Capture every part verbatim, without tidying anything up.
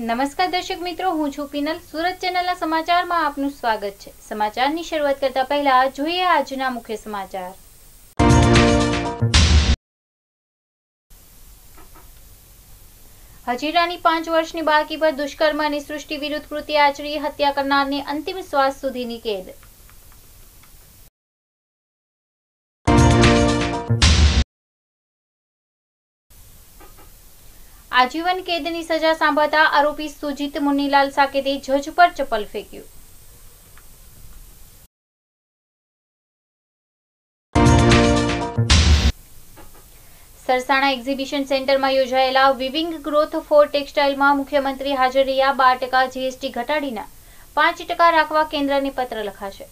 નમસ્કાર દર્શક મિત્રો, હું છું પિનલ. સુરત ચેનલના સમાચારમાં આપનું સ્વાગત છે. સમાચારની શરૂઆત કરતા પહેલા જોઈએ આજના મુખ્ય સમાચાર. હજીરાની પાંચ વર્ષની બાળકી પર દુષ્કર્મ અને સૃષ્ટિ વિરુદ્ધ કૃત્ય આચરી હત્યા કરનારને અંતિમ શ્વાસ સુધીની કેદ. આજીવન કેદની સજા સાંભળતા આરોપી સુજીત મુન્નીલાલ સાકેતે જજ પર ચપ્પલ ફેંક્યું. સરસાણા એક્ઝિબિશન સેન્ટરમાં યોજાયેલા વિવિંગ ગ્રોથ ફોર ટેક્સટાઇલમાં મુખ્યમંત્રી હાજર રહ્યા. બાર ટકા જીએસટી ઘટાડીને પાંચ ટકા રાખવા કેન્દ્રને પત્ર લખાશે.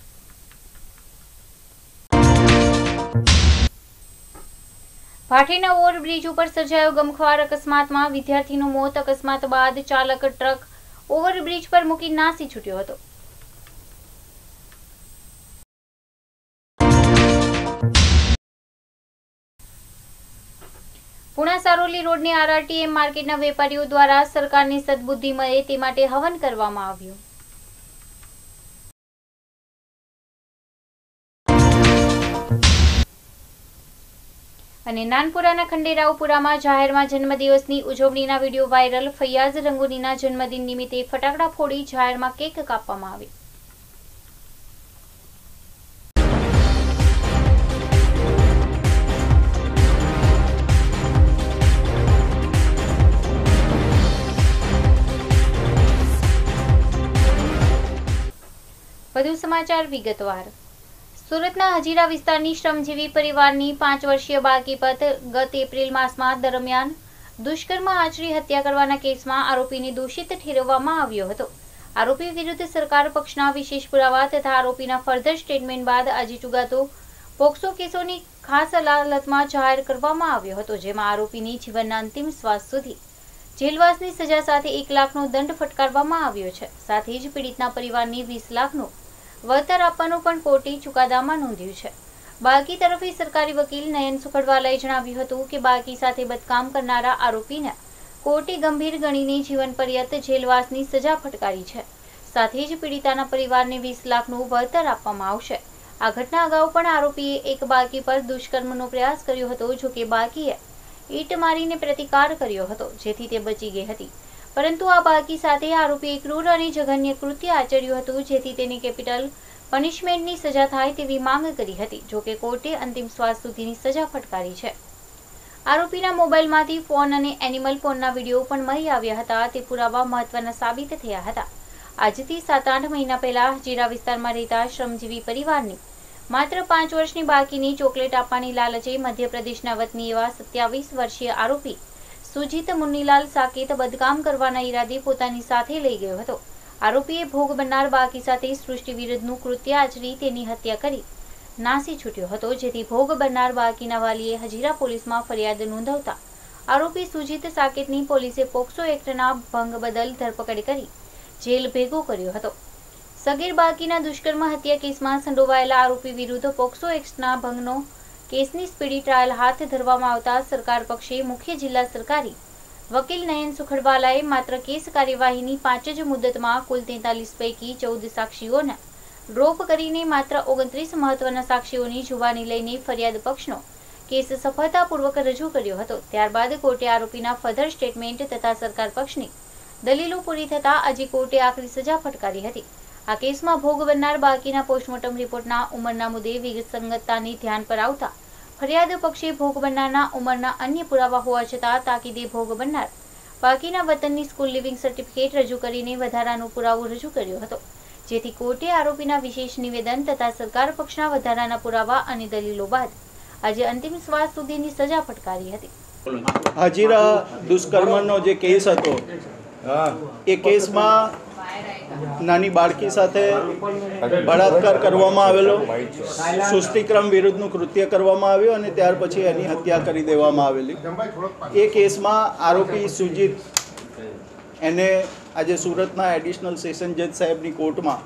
ભાટીના ઓવરબ્રિજ ઉપર સર્જાયો ગમખ્વાર અકસ્માતમાં વિદ્યાર્થીનું મોત. અકસ્માત બાદ ચાલક ટ્રક ઓવરબ્રિજ પર મૂકી નાસી છૂટ્યો હતો. પુણા સારોલી રોડની આરઆરટીએમ માર્કેટના વેપારીઓ દ્વારા સરકારની સદબુદ્ધિ મળે તે માટે હવન કરવામાં આવ્યું. અને નાનપુરાના ખંડેરાવપુરામાં જાહેરમાં જન્મદિવસની ઉજવણીના વિડીયો વાયરલ. ફૈયાઝ રંગુનીના જન્મદિન નિમિત્તે ફટાકડા ફોડી જાહેરમાં કેક કાપવામાં આવી. વધુ સમાચાર વિગતવાર. સુરતના હજીરા વિસ્તારની શ્રમજીવી પરિવારની પાંચ વર્ષીય બાળકી પર ગત એપ્રિલ માસમાં દરમિયાન દુષ્કર્મ આચરી હત્યા કરવાના કેસમાં આરોપીને દોષિત ઠેરવવામાં આવ્યો હતો. આરોપી વિરુદ્ધ સરકાર પક્ષના વિશેષ પુરાવા તથા આરોપીના ફર્ધર સ્ટેટમેન્ટ બાદ આજે ચુકાદો પોક્સો કેસોની ખાસ અદાલતમાં જાહેર કરવામાં આવ્યો હતો, જેમાં આરોપીની જીવનના અંતિમ શ્વાસ સુધી જેલવાસની સજા સાથે એક લાખનો દંડ ફટકારવામાં આવ્યો છે. સાથે જ પીડિતના પરિવારની વીસ લાખનો વળતર આપવાનું પણ કોર્ટે ચુકાદામાં નોંધ્યું છે. બાળકી તરફી સરકારી વકીલ નયન સુખડવાલાએ જણાવ્યું હતું કે બાળકી સાથે બદકામ કરનારા આરોપીને કોર્ટે ગંભીર ગણીને જીવન પર્યંત જેલવાસની સજા ફટકારી છે. સાથે જ પીડિતાના પરિવારને વીસ લાખનું વળતર આપવામાં આવશે. આ ઘટના અગાઉ પણ આરોપીએ એક બાળકી પર દુષ્કર્મનો પ્રયાસ કર્યો હતો. જો કે બાળકીએ ઈટ મારીને પ્રતિકાર કર્યો હતો, જેથી તે બચી ગઈ હતી. પરંતુ આ બાળકી સાથે આરોપીએ ક્રૂર અને જઘન્ય કૃત્ય આચર્યું હતું, જેથી તેની કેપિટલ પનિશમેન્ટની સજા થાય તેવી માંગ કરી હતી. જોકે કોર્ટે અંતિમ શ્વાસ સુધીની સજા ફટકારી છે. આરોપીના મોબાઈલમાંથી ફોન અને એનિમલ પોર્નના વિડીયો પણ મળી આવ્યા હતા. તે પુરાવા મહત્વના સાબિત થયા હતા. આજથી સાત આઠ મહિના પહેલા હજીરા વિસ્તારમાં રહેતા શ્રમજીવી પરિવારની માત્ર પાંચ વર્ષની બાળકીની ચોકલેટ આપવાની લાલચે મધ્યપ્રદેશના વતની એવા સત્યાવીસ વર્ષીય આરોપી સુજીત મુન્નીલાલ સાકેત બદકામ કરવાના ઈરાદે પોતાની સાથે લઈ ગયો હતો. આરોપીએ ભોગ બનનાર બાળકી સાથે સૃષ્ટિ વિરુદ્ધનું કૃત્ય આચરી તેની હત્યા કરી નાસી છૂટ્યો હતો, જેથી ભોગ બનનાર બાળકીના વાલીએ હજીરા પોલીસમાં ફરિયાદ નોંધાવતા આરોપી સુજીત સાકેતની પોલીસે પોક્સો એક્ટના ભંગ બદલ ધરપકડ કરી જેલ ભેગો કર્યો હતો. સગીર બાળકીના દુષ્કર્મ હત્યા કેસમાં સંડોવાયેલા આરોપી વિરુદ્ધ પોક્સો એક્ટના ભંગનો કેસની સ્પીડી ટ્રાયલ હાથ ધરવામાં આવતા સરકાર પક્ષે મુખ્ય જિલ્લા સરકારી વકીલ નયન સુખડવાલાએ માત્ર કેસ કાર્યવાહીની પાંચ જ મુદતમાં કુલ તેતાલીસ પૈકી ચૌદ સાક્ષીઓને ડ્રોપ કરીને માત્ર ઓગણત્રીસ મહત્વના સાક્ષીઓની જુબાની લઈને ફરિયાદ પક્ષનો કેસ સફળતાપૂર્વક રજૂ કર્યો હતો. ત્યારબાદ કોર્ટે આરોપીના ફર્ધર સ્ટેટમેન્ટ તથા સરકાર પક્ષની દલીલો પૂરી થતા આજે કોર્ટે આખરી સજા ફટકારી હતી. આ કેસમાં ભોગ બનનાર બાળકીના પોસ્ટમોર્ટમ રિપોર્ટના ઉંમરના મુદ્દે વિસંગતતાની ધ્યાન પર આવતા ફરિયાદ પક્ષે ભોગ બનનારના ઉંમરના અન્ય પુરાવા હોવા છતાં તાકીદે ભોગ બનનાર બાળકીના વતનની સ્કૂલ લિવિંગ સર્ટિફિકેટ રજૂ કરીને વધારાનો પુરાવો રજૂ કર્યો હતો, જેથી કોર્ટે આરોપીના વિશેષ નિવેદન તથા સરકાર પક્ષના વધારાના પુરાવા અને દલીલો બાદ આજે અંતિમ શ્વાસ સુધીની સજા ફટકારી હતી. હજીરા દુષ્કર્મનો જે કેસ હતો એ કેસમાં નાની બાળકી સાથે બળાત્કાર કરવામાં આવેલો, સૃષ્ટિક્રમ વિરુદ્ધનું કૃત્ય કરવામાં આવ્યું અને ત્યાર પછી એની હત્યા કરી દેવામાં આવેલી. એ કેસમાં આરોપી સુજીત એને આજે સુરતના એડિશનલ સેશન જજ સાહેબની કોર્ટમાં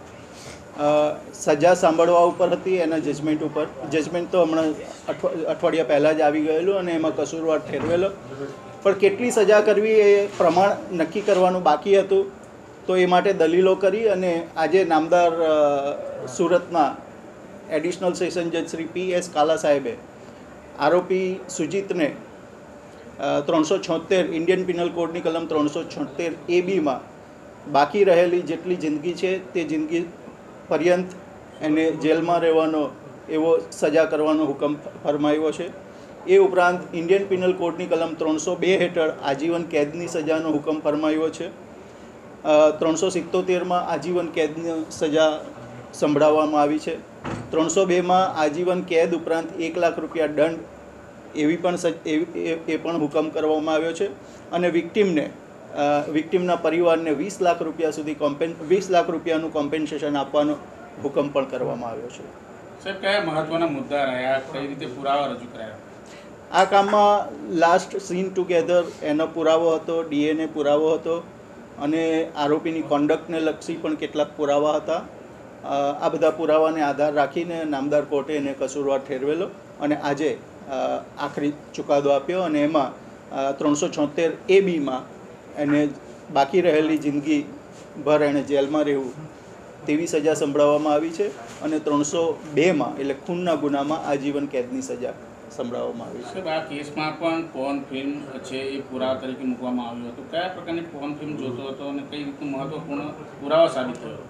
સજા સાંભળવા ઉપર હતી, એના જજમેન્ટ ઉપર. જજમેન્ટ તો હમણાં અઠવાડિયા પહેલાં જ આવી ગયેલું અને એમાં કસૂરવાર ઠેરવેલો પણ કેટલી સજા કરવી એ પ્રમાણ નક્કી કરવાનું બાકી હતું. તો એ માટે દલીલો કરી અને આજે નામદાર સુરતના એડિશનલ સેશન જજ શ્રી પી એસ કાલા સાહેબે આરોપી સુજીતને ત્રણસો છોતેર ઇન્ડિયન પિનલ કોડની કલમ ત્રણસો છોતેર એ બીમાં બાકી રહેલી જેટલી જિંદગી છે તે જિંદગી પર્યંત એને જેલમાં રહેવાનો એવો સજા કરવાનો હુકમ ફરમાવ્યો છે. એ ઉપરાંત ઇન્ડિયન પિનલ કોડની કલમ ત્રણસો બે હેઠળ આજીવન કેદની સજાનો હુકમ ફરમાવ્યો છે. ત્રણસો સિત્તોતેરમાં આજીવન કેદની સજા સંભળાવવામાં આવી છે. ત્રણસો બેમાં આજીવન કેદ ઉપરાંત એક લાખ રૂપિયા દંડ એવી પણ એ પણ હુકમ કરવામાં આવ્યો છે. અને વિક્ટિમને વિક્ટિમના પરિવારને વીસ લાખ રૂપિયા સુધી કોમ્પેન વીસ લાખ રૂપિયાનું કોમ્પેન્સેશન આપવાનો હુકમ પણ કરવામાં આવ્યો છે. સાહેબ, કયા મહત્વના મુદ્દા રહ્યા, કઈ રીતે પુરાવા રજૂ કરાયા? આ કામમાં લાસ્ટ સીન ટુગેધર એનો પુરાવો હતો, ડીએનએ પુરાવો હતો અને આરોપીની કોન્ડક્ટને લક્ષી પણ કેટલાક પુરાવા હતા. આ બધા પુરાવાને આધાર રાખીને નામદાર કોર્ટે એને કસૂરવાર ઠેરવેલો અને આજે આખરી ચુકાદો આપ્યો અને એમાં ત્રણસો છોતેર એ બીમાં એને બાકી રહેલી જિંદગી ભર એણે જેલમાં રહેવું તેવી સજા સંભળાવવામાં આવી છે. અને ત્રણસો બેમાં એટલે ખૂનના ગુનામાં આજીવન કેદની સજા સંભળાવવામાં આવી છે. આ કેસમાં પણ પોર્ન ફિલ્મ છે એ પુરાવા તરીકે મૂકવામાં આવ્યું હતું. કયા પ્રકારની પોર્ન ફિલ્મ જોતો હતો અને કઈ રીતનું મહત્વપૂર્ણ પુરાવા સાબિત થયો?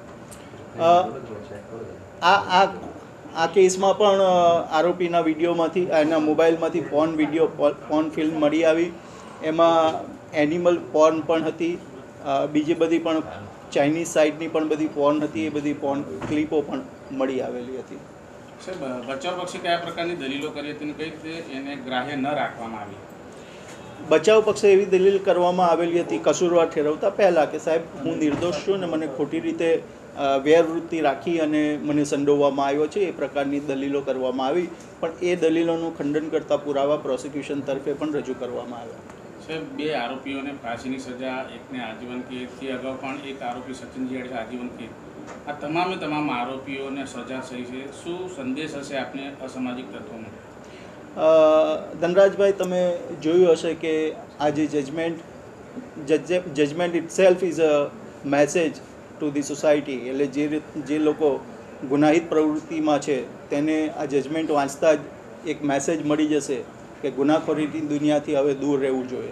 આ આ આ કેસમાં પણ આરોપીના વિડીયોમાંથી એના મોબાઈલમાંથી પોર્ન વિડીયો પોર્ન ફિલ્મ મળી આવી. એમાં એનિમલ પોર્ન પણ હતી, બીજી બધી પણ ચાઇનીઝ સાઇડની પણ બધી પોર્ન હતી. એ બધી પોર્ન ક્લિપો પણ મળી આવેલી હતી. સાહેબ, બચાવ પક્ષે કયા પ્રકારની દલીલો કરી હતી અને કઈ રીતે એને ગ્રાહ્ય ન રાખવામાં આવી? બચાવ પક્ષે એવી દલીલ કરવામાં આવેલી હતી કસૂરવાર ઠેરવતા પહેલાં કે સાહેબ હું નિર્દોષ છું ને મને ખોટી રીતે વેરવૃત્તિ રાખી અને મને સંડોવવામાં આવ્યો છે, એ પ્રકારની દલીલો કરવામાં આવી. પણ એ દલીલોનું ખંડન કરતા પુરાવા પ્રોસિક્યુશન તરફે પણ રજૂ કરવામાં આવ્યા. સાહેબ, બે આરોપીઓને ફાંસીની સજા, એકને આજીવન કેદ, તે અગાઉ પણ એક આરોપી સચિન જેડ આજીવન કેદ. આ તમામે તમામ આરોપીઓને સજા થઈ છે. શું સંદેશ હશે આપને અસામાજિક તત્વોનો? ધનરાજભાઈ, તમે જોયું હશે કે આ જે judgement judgement itself is a message to the society. એટલે જે જે લોકો ગુનાહિત પ્રવૃત્તિમાં છે તેને આ જજમેન્ટ વાંચતા જ એક મેસેજ મળી જશે કે ગુનાખોરીની દુનિયાથી હવે દૂર રહેવું જોઈએ.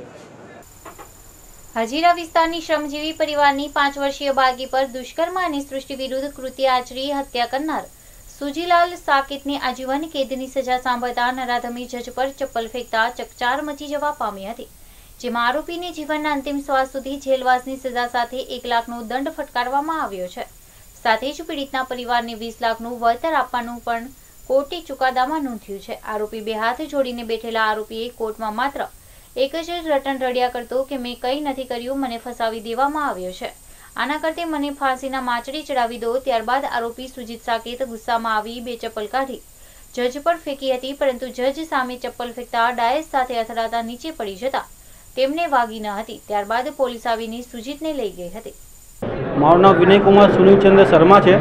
હજીરા વિસ્તારની શ્રમજીવી પરિવારની પાંચ વર્ષીય બાળકી પર દુષ્કર્મ અને સૃષ્ટિ વિરુદ્ધ કૃત્ય આચરી હત્યા કરનાર સુજીલાલ સાકેતની આજીવન કેદની સજા સાંભળતા નરાધમી જજ પર ચપ્પલ ફેંકતા ચકચાર મચી જવા પામી હતી. જેમાં આરોપીને જીવનના અંતિમ શ્વાસ સુધી જેલવાસની સજા સાથે એક લાખનો દંડ ફટકારવામાં આવ્યો છે. સાથે જ પીડિતના પરિવારને વીસ લાખનું વળતર આપવાનું પણ કોર્ટે ચુકાદામાં નોંધ્યું છે. આરોપી બે હાથ જોડીને બેઠેલા આરોપીએ કોર્ટમાં માત્ર એક જ રટણ રડ્યા કરતો કે મેં કંઈ નથી કર્યું, મને ફસાવી દેવામાં આવ્યો છે, આના કરતે મને ફાંસીના માચડે ચડાવી દો. ત્યારબાદ આરોપી સુજીત સાકેત ગુસ્સામાં આવી બે ચપ્પલ કાઢી જજ પર ફેંકી હતી, પરંતુ જજ સામે ચપ્પલ ફેંકતા ડાયસ સાથે અથડાતા નીચે પડી જતા તેમને વાગી ન હતી. ત્યારબાદ પોલીસ આવીને સુજીતને લઈ ગઈ હતી. મારું નામ વિનય કુમાર સુનિલચંદ્ર શર્મા છે.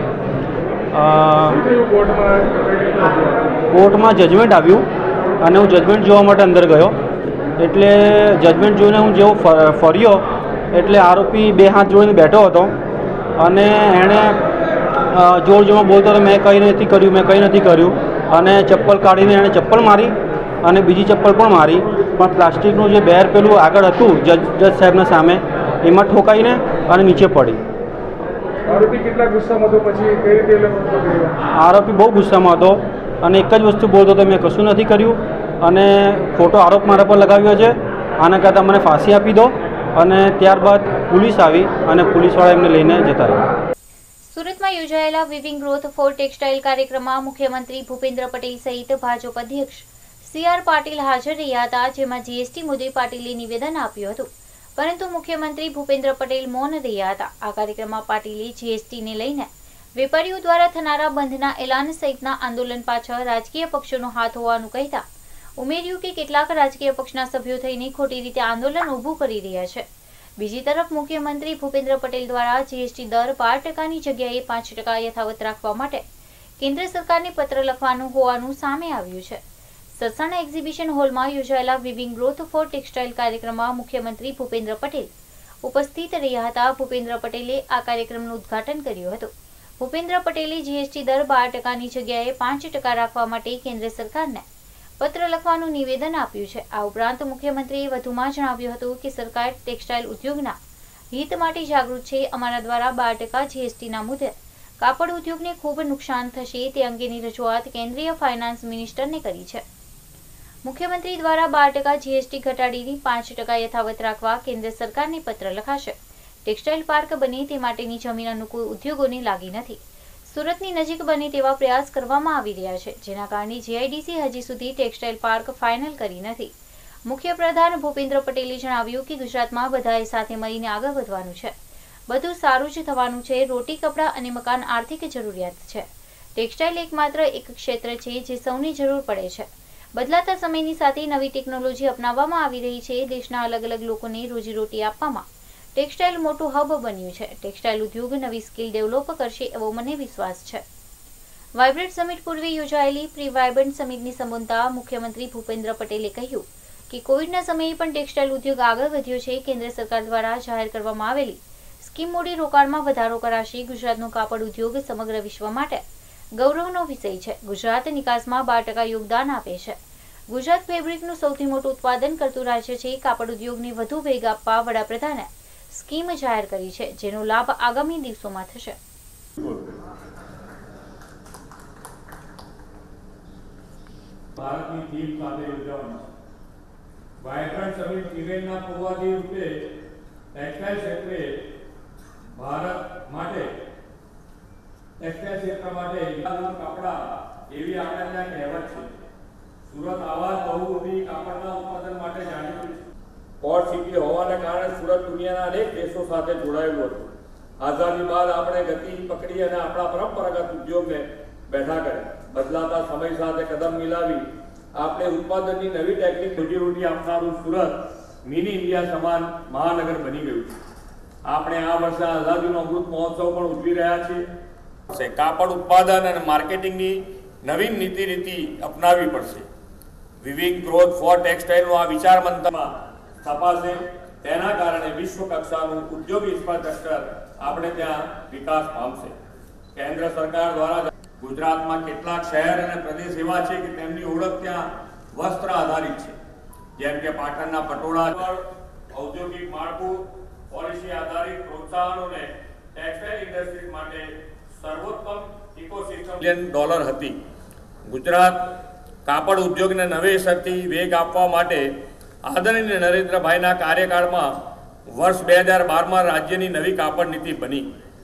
કોર્ટમાં જજમેન્ટ આવ્યું અને હું જજમેન્ટ જોવા માટે અંદર ગયો. એટલે જજમેન્ટ જોઈને હું જેવો ફર્યો એટલે આરોપી બે હાથ જોડીને બેઠો હતો અને એણે જોર જોરમાં બોલતો હતો, મેં કંઈ નથી કર્યું, મેં કંઈ નથી કર્યું. અને ચપ્પલ કાઢીને એણે ચપ્પલ મારી અને બીજી ચપ્પલ પણ મારી, પણ પ્લાસ્ટિકનું જે બેર પેલું આગળ હતું જજ જજ સાહેબના સામે એમાં ઠોકાઈને અને નીચે પડી. આરોપી કેટલા ગુસ્સામાં હતો? પછી કઈ રીતે આરોપી બહુ ગુસ્સામાં હતો અને એક જ વસ્તુ બોલતો હતો, મેં કશું નથી કર્યું અને ખોટો આરોપ મારા પર લગાવ્યો છે, આના કરતાં મને ફાંસી આપી દો. અને ત્યારબાદ પોલીસ આવી અને પોલીસવાળા એમને લઈને જતા રહ્યા. સુરતમાં યોજાયેલા વિવિંગ ગ્રોથ ફોર ટેક્સટાઇલ કાર્યક્રમમાં મુખ્યમંત્રી ભૂપેન્દ્ર પટેલ સહિત ભાજપ અધ્યક્ષ સી આર પાટીલ હાજર રહ્યા હતા, જેમાં જીએસટી મુદ્દે પાટીલે નિવેદન આપ્યું હતું, પરંતુ મુખ્યમંત્રી ભૂપેન્દ્ર પટેલ મૌન રહ્યા હતા. આ કાર્યક્રમમાં પાટીલે જીએસટીને લઈને વેપારીઓ દ્વારા થનારા બંધના એલાન સહિતના આંદોલન પાછળ રાજકીય પક્ષોનો હાથ હોવાનું કહેતા ઉમેર્યું કે કેટલાક રાજકીય પક્ષના સભ્યો થઈને ખોટી રીતે આંદોલન ઊભું કરી રહ્યા છે. બીજી તરફ મુખ્યમંત્રી ભૂપેન્દ્ર પટેલ દ્વારા જીએસટી દર બાર ટકાની જગ્યાએ પાંચ ટકા યથાવત રાખવા માટે કેન્દ્ર સરકારને પત્ર લખવાનું હોવાનું સામે આવ્યું છે. સસાણા એક્ઝિબિશન હોલમાં યોજાયેલા વિવિંગ ગ્રોથ ફોર ટેક્સટાઇલ કાર્યક્રમમાં મુખ્યમંત્રી ભૂપેન્દ્ર પટેલ ઉપસ્થિત રહ્યા હતા. ભૂપેન્દ્ર પટેલે આ કાર્યક્રમનું ઉદ્ઘાટન કર્યું હતું. ભૂપેન્દ્ર પટેલે જીએસટી દર બાર ટકાની જગ્યાએ પાંચ ટકા રાખવા માટે કેન્દ્ર સરકારને પત્ર લખવાનું નિવેદન આપ્યું છે. આ ઉપરાંત મુખ્યમંત્રીએ વધુમાં જણાવ્યું હતું કે સરકાર ટેક્સટાઇલ ઉદ્યોગના હિત માટે જાગૃત છે. અમારા દ્વારા બાર ટકા જીએસટીના મુદ્દે કાપડ ઉદ્યોગને ખૂબ નુકસાન થશે તે અંગેની રજૂઆત કેન્દ્રીય ફાઇનાન્સ મિનિસ્ટરને કરી છે. મુખ્યમંત્રી દ્વારા બાર ટકા જીએસટી ઘટાડીને પાંચ ટકા યથાવત રાખવા કેન્દ્ર સરકારને પત્ર લખાશે. ટેક્સટાઇલ પાર્ક બને તે માટેની જમીન અનુકૂળ ઉદ્યોગોને લાગી નથી. સુરતની નજીક બને તેવા પ્રયાસ કરવામાં આવી રહ્યા છે, જેના કારણે જીઆઈડીસી હજી સુધી ટેક્સટાઇલ પાર્ક ફાઇનલ કરી નથી. મુખ્યપ્રધાન ભૂપેન્દ્ર પટેલે જણાવ્યું કે ગુજરાતમાં બધાએ સાથે મળીને આગળ વધવાનું છે. બધું સારું જ થવાનું છે. રોટી, કપડાં અને મકાન આર્થિક જરૂરિયાત છે. ટેક્સટાઇલ એકમાત્ર એક ક્ષેત્ર છે જે સૌની જરૂર પડે છે. બદલાતા સમયની સાથે નવી ટેકનોલોજી અપનાવવામાં આવી રહી છે. દેશના અલગ અલગ લોકોને રોજીરોટી આપવામાં ટેક્સટાઇલ મોટું હબ બન્યું છે. ટેક્સટાઇલ ઉદ્યોગ નવી સ્કિલ ડેવલપ કરશે એવો મને વિશ્વાસ છે. વાઇબ્રન્ટ સમિટ પૂર્વે યોજાયેલી પ્રી વાઇબ્રન્ટ સમિટને સંબોધતા મુખ્યમંત્રી ભૂપેન્દ્ર પટેલે કહ્યું કે કોવિડના સમયે પણ ટેક્સટાઇલ ઉદ્યોગ આગળ વધ્યો છે. કેન્દ્ર સરકાર દ્વારા જાહેર કરવામાં આવેલી સ્કીમ મૂડી રોકાણમાં વધારો કરાશે. ગુજરાતનો કાપડ ઉદ્યોગ સમગ્ર વિશ્વ માટે ગૌરવનો વિષય છે. ગુજરાત નિકાસમાં બાર ટકા યોગદાન આપે છે. ગુજરાત ફેબ્રિકનું સૌથી મોટું ઉત્પાદન કરતું રાજ્ય છે. કાપડ ઉદ્યોગને વધુ વેગ આપવા વડાપ્રધાને સ્કીમ જાહેર કરી છે, જેનો લાભ આગામી દિવસોમાં થશે. ભારતની થીમ સાથે યોજવામાં વાઇબ્રન્ટ સમિટ ઇવેન્ટના પૂર્વાધિ રૂપે ટેક્સટાઇલ ક્ષેત્રે ભારત માટે ટેક્સટાઇલ ક્ષેત્ર માટે કપડા એવી આપણે ત્યાં કહેવત છે. સુરત આવાજ બહુમુખી કાપડના ઉત્પાદન માટે જાણીતું છે. પોર્ટ સિટી હોવાને કારણે સુરત દુનિયાના અનેક દેશો સાથે જોડાયેલું હતું. આઝાદી બાદ આપણે ગતિ પકડી અને આપણા પરંપરાગત ઉદ્યોગને બેઠા કર્યા. બદલાતા સમય સાથે કદમ મિલાવી આપણે ઉત્પાદનની નવી ટેકનિક રોજીરોટી આપનારું સુરત મિની ઇન્ડિયા સમાન મહાનગર બની ગયું છે. આપણે આ વર્ષે આઝાદીનો અમૃત મહોત્સવ પણ ઉજવી રહ્યા છીએ. કાપડ ઉત્પાદન અને માર્કેટિંગની નવીન નીતિ રીતિ અપનાવવી પડશે. વિવિંગ ગ્રોથ ફોર ટેક્સટાઇલનો આ વિચાર મંથનમાં સ્થપાશે. તેના કારણે વિશ્વ કક્ષાનું ઉદ્યોગ ઇન્ફ્રાસ્ટ્રક્ચર આપણે ત્યાં વિકાસ પામશે. કેન્દ્ર સરકાર દ્વારા ગુજરાતમાં કેટલાક શહેર અને પ્રદેશ એવા છે કે તેમની ઓળખ ત્યાં વસ્ત્ર આધારિત છે, જેમ કે પાટણના પટોળા પર ઔદ્યોગિક માળખું, પોલિસી આધારિત પ્રોત્સાહનોને ટેક્સટાઇલ ઇન્ડસ્ટ્રી માટે સર્વોત્તમ ઇકોસિસ્ટમ બિલિયન ડોલર હતી. ગુજરાત કાપડ ઉદ્યોગને નવેસરથી વેગ આપવા માટે આદરણીય નરેન્દ્રભાઈના કાર્યકાળમાં વર્ષ બે હજાર બારમાં રાજ્યની નવી કાપડ નીતિ બની.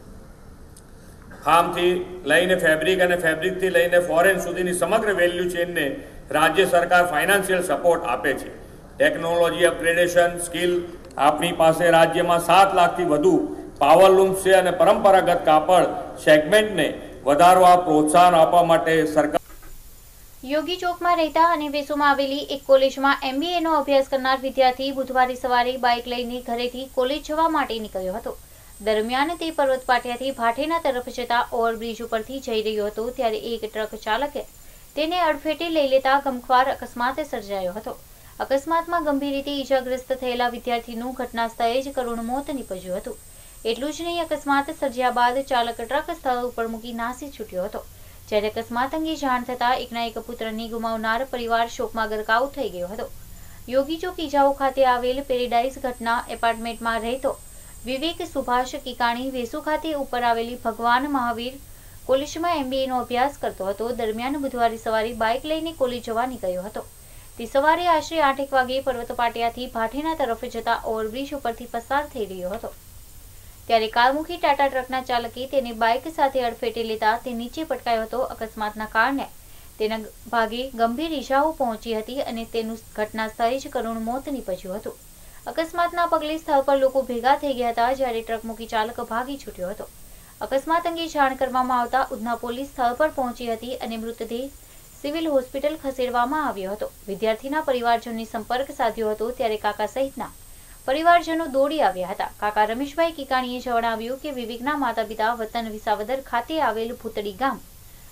ફાર્મથી લઈને ફેબ્રિક અને ફેબ્રિકથી લઈને ફોરેન સુધીની સમગ્ર વેલ્યુ ચેનને રાજ્ય સરકાર ફાઇનાન્શિયલ સપોર્ટ આપે છે. ટેકનોલોજી અપગ્રેડેશન સ્કિલ આપણી પાસે રાજ્યમાં સાત લાખથી વધુ પાવરલૂમ્સ છે અને પરંપરાગત કાપડ સેગમેન્ટને વધારવા પ્રોત્સાહન આપવા માટે સરકાર યોગી ચોકમાં રહેતા અને વેસુમાં આવેલી એક કોલેજમાં એમબીએનો અભ્યાસ કરનાર વિદ્યાર્થી બુધવારે સવારે બાઇક લઈને ઘરેથી કોલેજ જવા માટે નીકળ્યો હતો. દરમિયાન તે પર્વત પાટિયાથી ભાઠેના તરફ જતા ઓવરબ્રિજ ઉપરથી જઈ રહ્યો હતો, ત્યારે એક ટ્રક ચાલકે તેને અડફેટે લઈ લેતા ગમખ્વાર અકસ્માત સર્જાયો હતો. અકસ્માતમાં ગંભીર રીતે ઈજાગ્રસ્ત થયેલા વિદ્યાર્થીનું ઘટના સ્થળે જ કરુણ મોત નીપજ્યું હતું. એટલું જ નહીં, અકસ્માત સર્જ્યા બાદ ચાલક ટ્રક સ્થળ ઉપર મૂકી નાસી છૂટ્યો હતો. જ્યારે અકસ્માત અંગે જાણ થતાં એકના એક પુત્રને ગુમાવનાર પરિવાર શોકમાં ગરકાવ થઈ ગયો હતો. યોગી ચોક ઈજાઓ ખાતે આવેલ પેરેડાઇઝ ઘટના એપાર્ટમેન્ટમાં રહેતો વિવેક સુભાષ કિકાણી વેસુ ખાતે ઉપર આવેલી ભગવાન મહાવીર કોલેજમાં એમબીએનો અભ્યાસ કરતો હતો. દરમિયાન બુધવારે સવારે બાઇક લઈને કોલેજ જવા નીકળ્યો હતો. તે સવારે આશરે આઠ એક વાગે પર્વત પાટિયાથી ભાઠેના તરફ જતા ઓવરબ્રિજ ઉપરથી પસાર થઈ રહ્યો હતો. ત્યારે કારમુખી ટાટા ટ્રકના ચાલકે તેને બાઇક સાથે અડફેટે લેતા તે નીચે પટકાયો હતો. અકસ્માતના કારણે તેના ભાગે ગંભીર ઈજાઓ પહોંચી હતી અને તેનું ઘટના સ્થળે જ કરુણ મોત નીપજ્યું હતું. અકસ્માતના પગલે સ્થળ પર લોકો ભેગા થઈ ગયા હતા, જ્યારે ટ્રક મૂકી ચાલક ભાગી છૂટ્યો હતો. અકસ્માત અંગે જાણ કરવામાં આવતા ઉધના પોલીસ સ્થળ પર પહોંચી હતી અને મૃતદેહ સિવિલ હોસ્પિટલ ખસેડવામાં આવ્યો હતો. વિદ્યાર્થીના પરિવારજનોને સંપર્ક સાધ્યો હતો, ત્યારે કાકા સહિતના પરિવારજનો દોડી આવ્યા હતા. કાકા રમેશભાઈ કિકાણીએ જણાવ્યું કે વિવેકના માતા પિતા વતન વિસાવદર ખાતે આવેલ ભૂતડી ગામ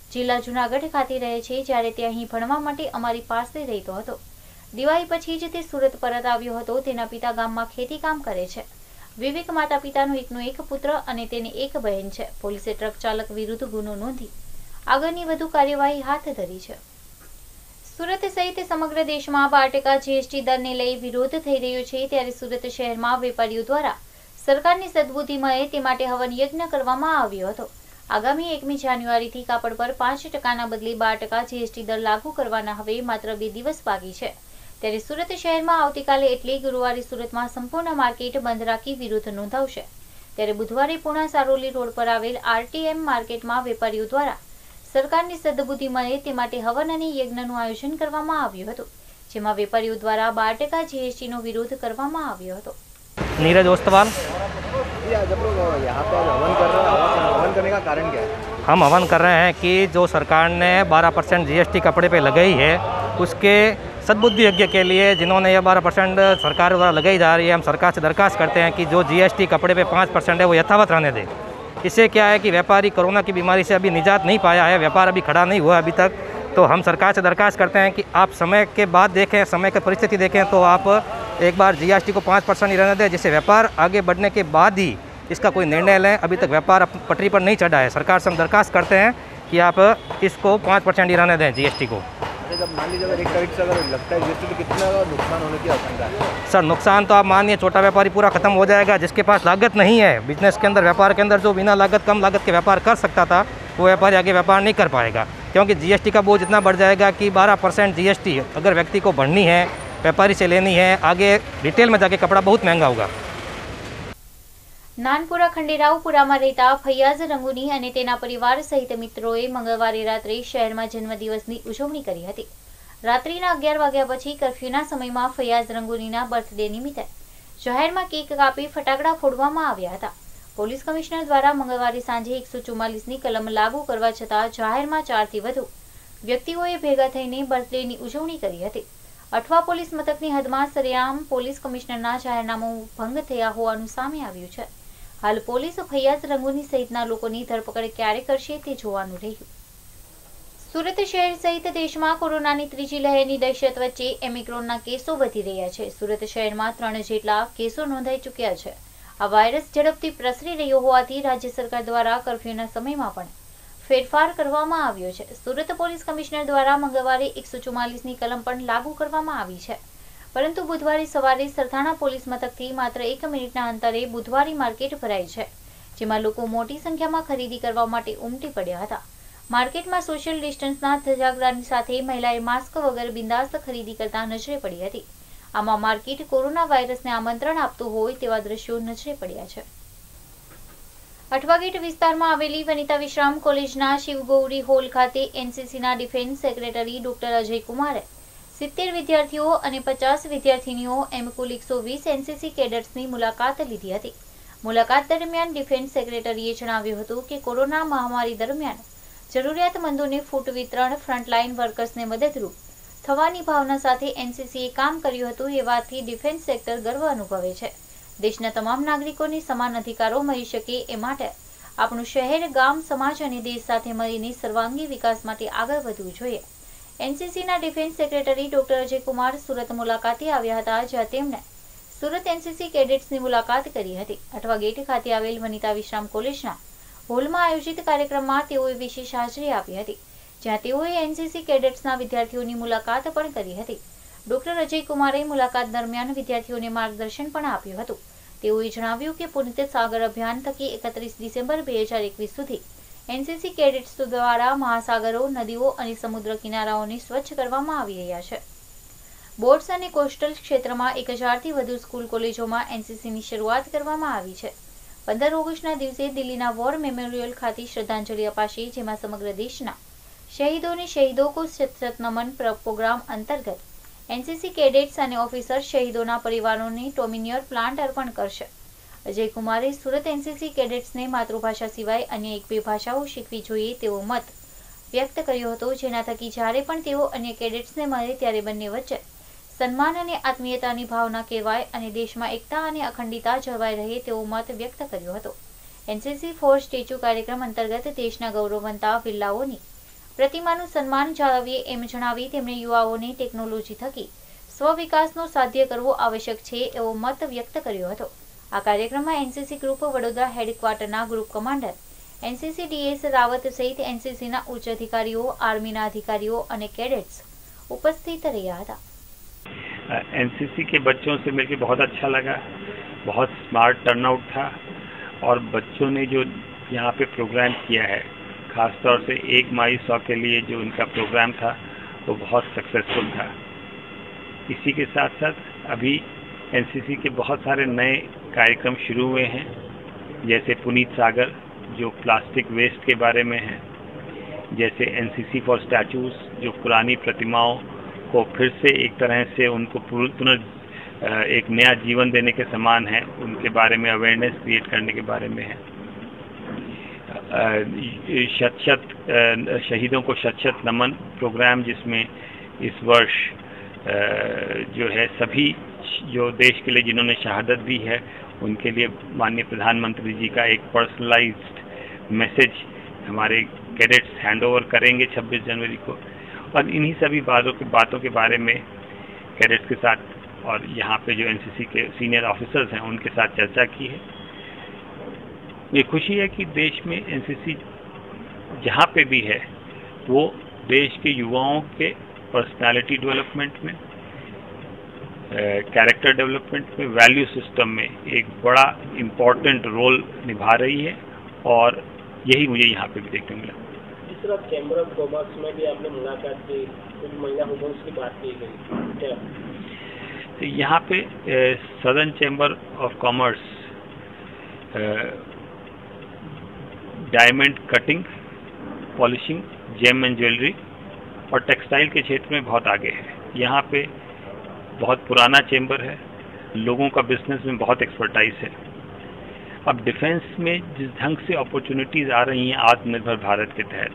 જિલ્લા જૂનાગઢ ખાતે રહે છે, જ્યારે તે અહીં ભણવા માટે અમારી પાસે રહેતો હતો. દિવાળી પછી જ તે સુરત પરત આવ્યો હતો. તેના પિતા ગામમાં ખેતી કામ કરે છે. વિવેક માતા પિતાનો એકનો એક પુત્ર અને તેને એક બહેન છે. પોલીસે ટ્રક ચાલક વિરુદ્ધ ગુનો નોંધી આગળની વધુ કાર્યવાહી હાથ ધરી છે. સુરત સહિત સમગ્ર દેશમાં બાર ટકા જીએસટી દરને લઈ વિરોધ થઈ રહ્યો છે, ત્યારે સુરત શહેરમાં વેપારીઓ દ્વારા સરકારની સદબુદ્ધિ મળે તે માટે હવન યજ્ઞ કરવામાં આવ્યો હતો. આગામી એકમી જાન્યુઆરીથી કાપડ પર પાંચ ટકાના બદલે બાર ટકા જીએસટી દર લાગુ કરવાના હવે માત્ર બે દિવસ બાકી છે. ત્યારે સુરત શહેરમાં આવતીકાલે એટલે ગુરુવારે સુરતમાં સંપૂર્ણ માર્કેટ બંધ રાખી વિરોધ નોંધાવશે. ત્યારે બુધવારે પુણા સારોલી રોડ પર આવેલ આરટીએમ માર્કેટમાં વેપારીઓ દ્વારા સરકારની સદબુદ્ધિ મળે તે માટે હવન અને યજ્ઞનું આયોજન કરવામાં આવ્યું હતું, જેમાં વેપારીઓ દ્વારા બાર ટકા જીએસટીનો વિરોધ કરવામાં આવ્યો હતો. नीरज ओस्तवाल। जब लोग यहाँ पे हवन कर रहे हैं, हवन करने का कारण क्या है? हम हवन कर रहे हैं कि जो सरकार ने बारह परसेंट जीएसटी कपड़े पे लगाई है, उसके सद्बुद्धि यज्ञ के लिए जिन्होंने ये बारह परसेंट सरकार द्वारा लगाई जा रही है, हम सरकार से दरख्वास्त करते हैं कि जो जीएसटी कपड़े पे पाँच परसेंट है वो यथावत रहने दे। इससे क्या है कि व्यापारी कोरोना की बीमारी से अभी निजात नहीं पाया है, व्यापार अभी खड़ा नहीं हुआ अभी तक। तो हम सरकार से दरख्वास्त करते हैं कि आप समय के बाद देखें, समय की परिस्थिति देखें, तो आप एक बार जीएसटी को पाँच परसेंट ही रहने दें, जिससे व्यापार आगे बढ़ने के बाद ही इसका कोई निर्णय लें। अभी तक व्यापार पटरी पर नहीं चढ़ा है। सरकार से हम दरख्वास्त करते हैं कि आप इसको पाँच परसेंट ही रहने दें जीएसटी को। जब मान लीजिए अगर एक तारीख से अगर लगता है जीएसटी तो कितना नुकसान होने की आशंका है? सर नुकसान तो आप मानिए छोटा व्यापारी पूरा खत्म हो जाएगा, जिसके पास लागत नहीं है बिजनेस के अंदर, व्यापार के अंदर जो बिना लागत कम लागत के व्यापार कर सकता था, वो व्यापारी आगे व्यापार नहीं कर पाएगा, क्योंकि जीएसटी का बोझ इतना बढ़ जाएगा कि बारह परसेंट जीएसटी अगर व्यक्ति को भरनी है, व्यापारी से लेनी है, आगे रिटेल में जाके कपड़ा बहुत महंगा होगा। નાનપુરા ખંડેરાવપુરામાં રહેતા ફૈયાઝ રંગુની અને તેના પરિવાર સહિત મિત્રોએ મંગળવારે રાત્રે શહેરમાં જન્મદિવસની ઉજવણી કરી હતી. રાત્રિના અગિયાર વાગ્યા પછી કર્ફ્યુના સમયમાં ફૈયાઝ રંગુનીના બર્થડે નિમિત્તે જાહેરમાં કેક કાપી ફટાકડા ફોડવામાં આવ્યા હતા. પોલીસ કમિશનર દ્વારા મંગળવારે સાંજે એકસો ચુમ્માલીસની કલમ લાગુ કરવા છતાં જાહેરમાં ચારથી વધુ વ્યક્તિઓએ ભેગા થઈને બર્થડેની ઉજવણી કરી હતી. અઠવા પોલીસ મથકની હદમાં સરેઆમ પોલીસ કમિશનરના જાહેરનામું ભંગ થયા હોવાનું સામે આવ્યું છે. હાલ પોલીસ ફૈયાઝ રંગુની સહિતના લોકોની ધરપકડ ક્યારે કરશે તે જોવાનું રહ્યું. સુરત શહેર સહિત દેશમાં કોરોનાની ત્રીજી લહેરની દહેશત વચ્ચે ઓમિક્રોનના કેસો વધી રહ્યા છે. સુરત શહેરમાં ત્રણ જેટલા કેસો નોંધાઈ ચૂક્યા છે. આ વાયરસ ઝડપથી પ્રસરી રહ્યો હોવાથી રાજ્ય સરકાર દ્વારા કર્ફ્યુના સમયમાં પણ ફેરફાર કરવામાં આવ્યો છે. સુરત પોલીસ કમિશનર દ્વારા મંગળવારે એકસો ચુમ્માલીસની કલમ પણ લાગુ કરવામાં આવી છે, પરંતુ બુધવારે સવારે સરથાણા પોલીસ મથકથી માત્ર એક મિનિટના અંતરે બુધવારી માર્કેટ ભરાઈ છે, જેમાં લોકો મોટી સંખ્યામાં ખરીદી કરવા માટે ઉમટી પડ્યા હતા. માર્કેટમાં સોશિયલ ડિસ્ટન્સના ધજાગરાની સાથે મહિલાએ માસ્ક વગર બિંદાસ્ત ખરીદી કરતા નજરે પડી હતી. આમાં માર્કેટ કોરોના વાયરસને આમંત્રણ આપતું હોય તેવા દ્રશ્યો નજરે પડ્યા છે. અઠવાગેટ વિસ્તારમાં આવેલી વનિતા વિશ્રામ કોલેજના શિવગૌરી હોલ ખાતે એનસીસીના ડિફેન્સ સેક્રેટરી ડોક્ટર અજય કુમારે સિત્તેર વિદ્યાર્થીઓ અને પચાસ વિદ્યાર્થીનીઓ એમ કુલ એકસો વીસ એનસીસી કેડેટ્સની મુલાકાત લીધી હતી. મુલાકાત દરમિયાન ડિફેન્સ સેક્રેટરીએ જણાવ્યું હતું કે કોરોના મહામારી દરમિયાન જરૂરિયાતમંદોને ફૂડ વિતરણ, ફ્રન્ટલાઇન વર્કર્સને મદદરૂપ થવાની ભાવના સાથે એનસીસીએ કામ કર્યું હતું. એ વાતથી ડિફેન્સ સેક્ટર ગર્વ અનુભવે છે. દેશના તમામ નાગરિકોને સમાન અધિકારો મળી શકે એ માટે આપણું શહેર, ગામ, સમાજ અને દેશ સાથે મળીને સર્વાંગી વિકાસ માટે આગળ વધવું જોઈએ. એનસીસીના defence secretary doctor Ajay Kumar Surat મુલાકાતે આવ્યા હતા, જ્યાં તેમણે સુરત એનસીસી કેડેટ્સની મુલાકાત કરી હતી. અઠવા ગેટ ખાતે આવેલ વનિતા વિશ્રામ કોલેજના હોલમાં આયોજિત કાર્યક્રમમાં તેઓએ વિશેષ હાજરી આપી હતી, જ્યાં તેઓએ એનસીસી કેડેટ્સના વિદ્યાર્થીઓની મુલાકાત પણ કરી હતી. ડોક્ટર અજય કુમારે મુલાકાત દરમિયાન વિદ્યાર્થીઓને માર્ગદર્શન પણ આપ્યું હતું. તેઓએ જણાવ્યું કે પુનિત સાગર અભિયાન થકી એકત્રીસ ડિસેમ્બર બે હજાર એકવીસ સુધી એનસીસી કેડેટ્સ દ્વારા મહાસાગરો, નદીઓ અને સમુદ્ર કિનારાઓને સ્વચ્છ કરવામાં આવી રહ્યા છે. બોર્ડ્સ અને કોસ્ટલ ક્ષેત્રમાં એક હજારથી વધુ સ્કૂલ કોલેજોમાં એનસીસીની શરૂઆત કરવામાં આવી છે. પંદર ઓગસ્ટના દિવસે દિલ્હીના વોર મેમોરિયલ ખાતે શ્રદ્ધાંજલિ અપાશે, જેમાં સમગ્ર દેશના શહીદોને શહીદો કો શત નમન પ્રોગ્રામ અંતર્ગત એનસીસી કેડેટ્સ અને ઓફિસર શહીદોના પરિવારોને ટોમિનિયર પ્લાન્ટ અર્પણ કરશે. અજય કુમારે સુરત એનસીસી કેડેટ્સને માતૃભાષા સિવાય અન્ય એક બે ભાષાઓ શીખવી જોઈએ તેવો મત વ્યક્ત કર્યો હતો, જેના થકી જ્યારે પણ તેઓ અન્ય કેડેટ્સને મળે ત્યારે બંને વચ્ચે સન્માન અને આત્મીયતાની ભાવના કહેવાય અને દેશમાં એકતા અને અખંડિતતા જળવાઈ રહે તેવો મત વ્યક્ત કર્યો હતો. એનસીસી ફોર સ્ટેચ્યુ કાર્યક્રમ અંતર્ગત દેશના ગૌરવવંતા વિલ્લાઓની પ્રતિમાનું સન્માન જાળવીએ એમ જણાવી તેમણે યુવાઓને ટેકનોલોજી થકી સ્વવિકાસનો સાધ્ય કરવો આવશ્યક છે એવો મત વ્યક્ત કર્યો હતો। આ કાર્યક્રમમાં એનસીસી ગ્રુપ વડોદરા હેડક્વાર્ટરના group commander NCC DS Rawat सहित एनसीसी ना उच्च अधिकारीओ, आर्मी ना अधिकारीओ और कैडेट्स उपस्थित रहा था। एनसीसी के बच्चों से मिलकर बहुत अच्छा लगा, बहुत स्मार्ट टर्नआउट था और बच्चों ने जो यहाँ पे प्रोग्राम किया है, खास तौर से एक माई सौ के लिए जो उनका प्रोग्राम था वो बहुत सक्सेसफुल था। इसी के साथ साथ अभी एनसीसी के बहुत सारे नए कार्यक्रम शुरू हुए हैं, जैसे पुनीत सागर जो प्लास्टिक वेस्ट के बारे में है, जैसे एनसीसी फॉर स्टैचूज जो पुरानी प्रतिमाओं को फिर से एक तरह से उनको पुनः एक नया जीवन देने के समान है, उनके बारे में अवेयरनेस क्रिएट करने के बारे में है। शत शत शहीदों को शत शत नमन प्रोग्राम जिसमें इस वर्ष जो है सभी जो देश के लिए जिन्होंने शहादत दी है उनके लिए माननीय प्रधानमंत्री जी का एक पर्सनलाइज्ड मैसेज हमारे कैडेट्स हैंड ओवर करेंगे छब्बीस जनवरी को, और इन्हीं सभी बातों के बातों के बारे में कैडेट्स के साथ और यहाँ पे जो एनसीसी के सीनियर ऑफिसर्स हैं उनके साथ चर्चा की है। ये खुशी है कि देश में एनसीसी जहाँ पे भी है वो देश के युवाओं के पर्सनालिटी डेवलपमेंट में, कैरेक्टर डेवलपमेंट में, वैल्यू सिस्टम में एक बड़ा इम्पोर्टेंट रोल निभा रही है और यही मुझे यहाँ पे भी देखने मिला। इस तरह चैम्बर ऑफ कॉमर्स में भी आपने मुलाकात की, कुछ महिला हुकूमत की बात की गई क्या? तो यहाँ पे southern chamber of commerce diamond cutting, polishing, gem and jewellery और टेक्सटाइल के क्षेत्र में बहुत आगे है। यहाँ पे बहुत पुराना चैम्बर है, लोगों का बिजनेस में बहुत एक्सपर्टाइज है। अब डिफेंस में जिस ढंग से अपॉर्चुनिटीज आ रही हैं आत्मनिर्भर भारत के तहत,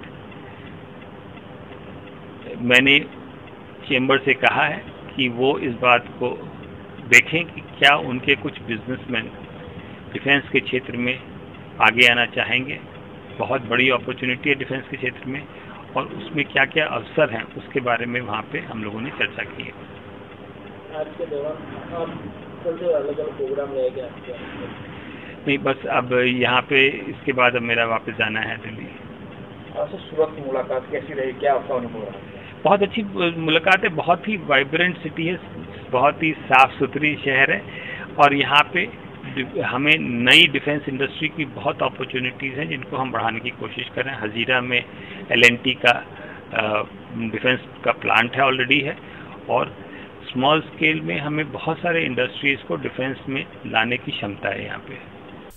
मैंने चैम्बर से कहा है कि वो इस बात को देखें कि क्या उनके कुछ बिजनेसमैन डिफेंस के क्षेत्र में आगे आना चाहेंगे। बहुत बड़ी अपॉर्चुनिटी है डिफेंस के क्षेत्र में और उसमें क्या क्या अवसर हैं उसके बारे में वहाँ पे हम लोगों ने चर्चा की है। आज के दौरान आप कौन से अलग अलग प्रोग्राम रहेगा? नहीं, बस अब यहाँ पे इसके बाद अब मेरा वापस जाना है दिल्ली। आपसे सूरत की मुलाकात कैसी रही, क्या आपका अनुभव रहा? बहुत अच्छी मुलाकात है, बहुत ही वाइब्रेंट सिटी है, बहुत ही साफ सुथरी शहर है और यहाँ पे हमें नई डिफेंस इंडस्ट्री की बहुत अपॉर्चुनिटीज़ हैं जिनको हम बढ़ाने की कोशिश कर रहे हैं। हजीरा में एल एन टी का डिफेंस का प्लांट है ऑलरेडी है और स्मॉल स्केल में हमें बहुत सारे इंडस्ट्रीज को डिफेंस में लाने की क्षमता है। यहाँ पे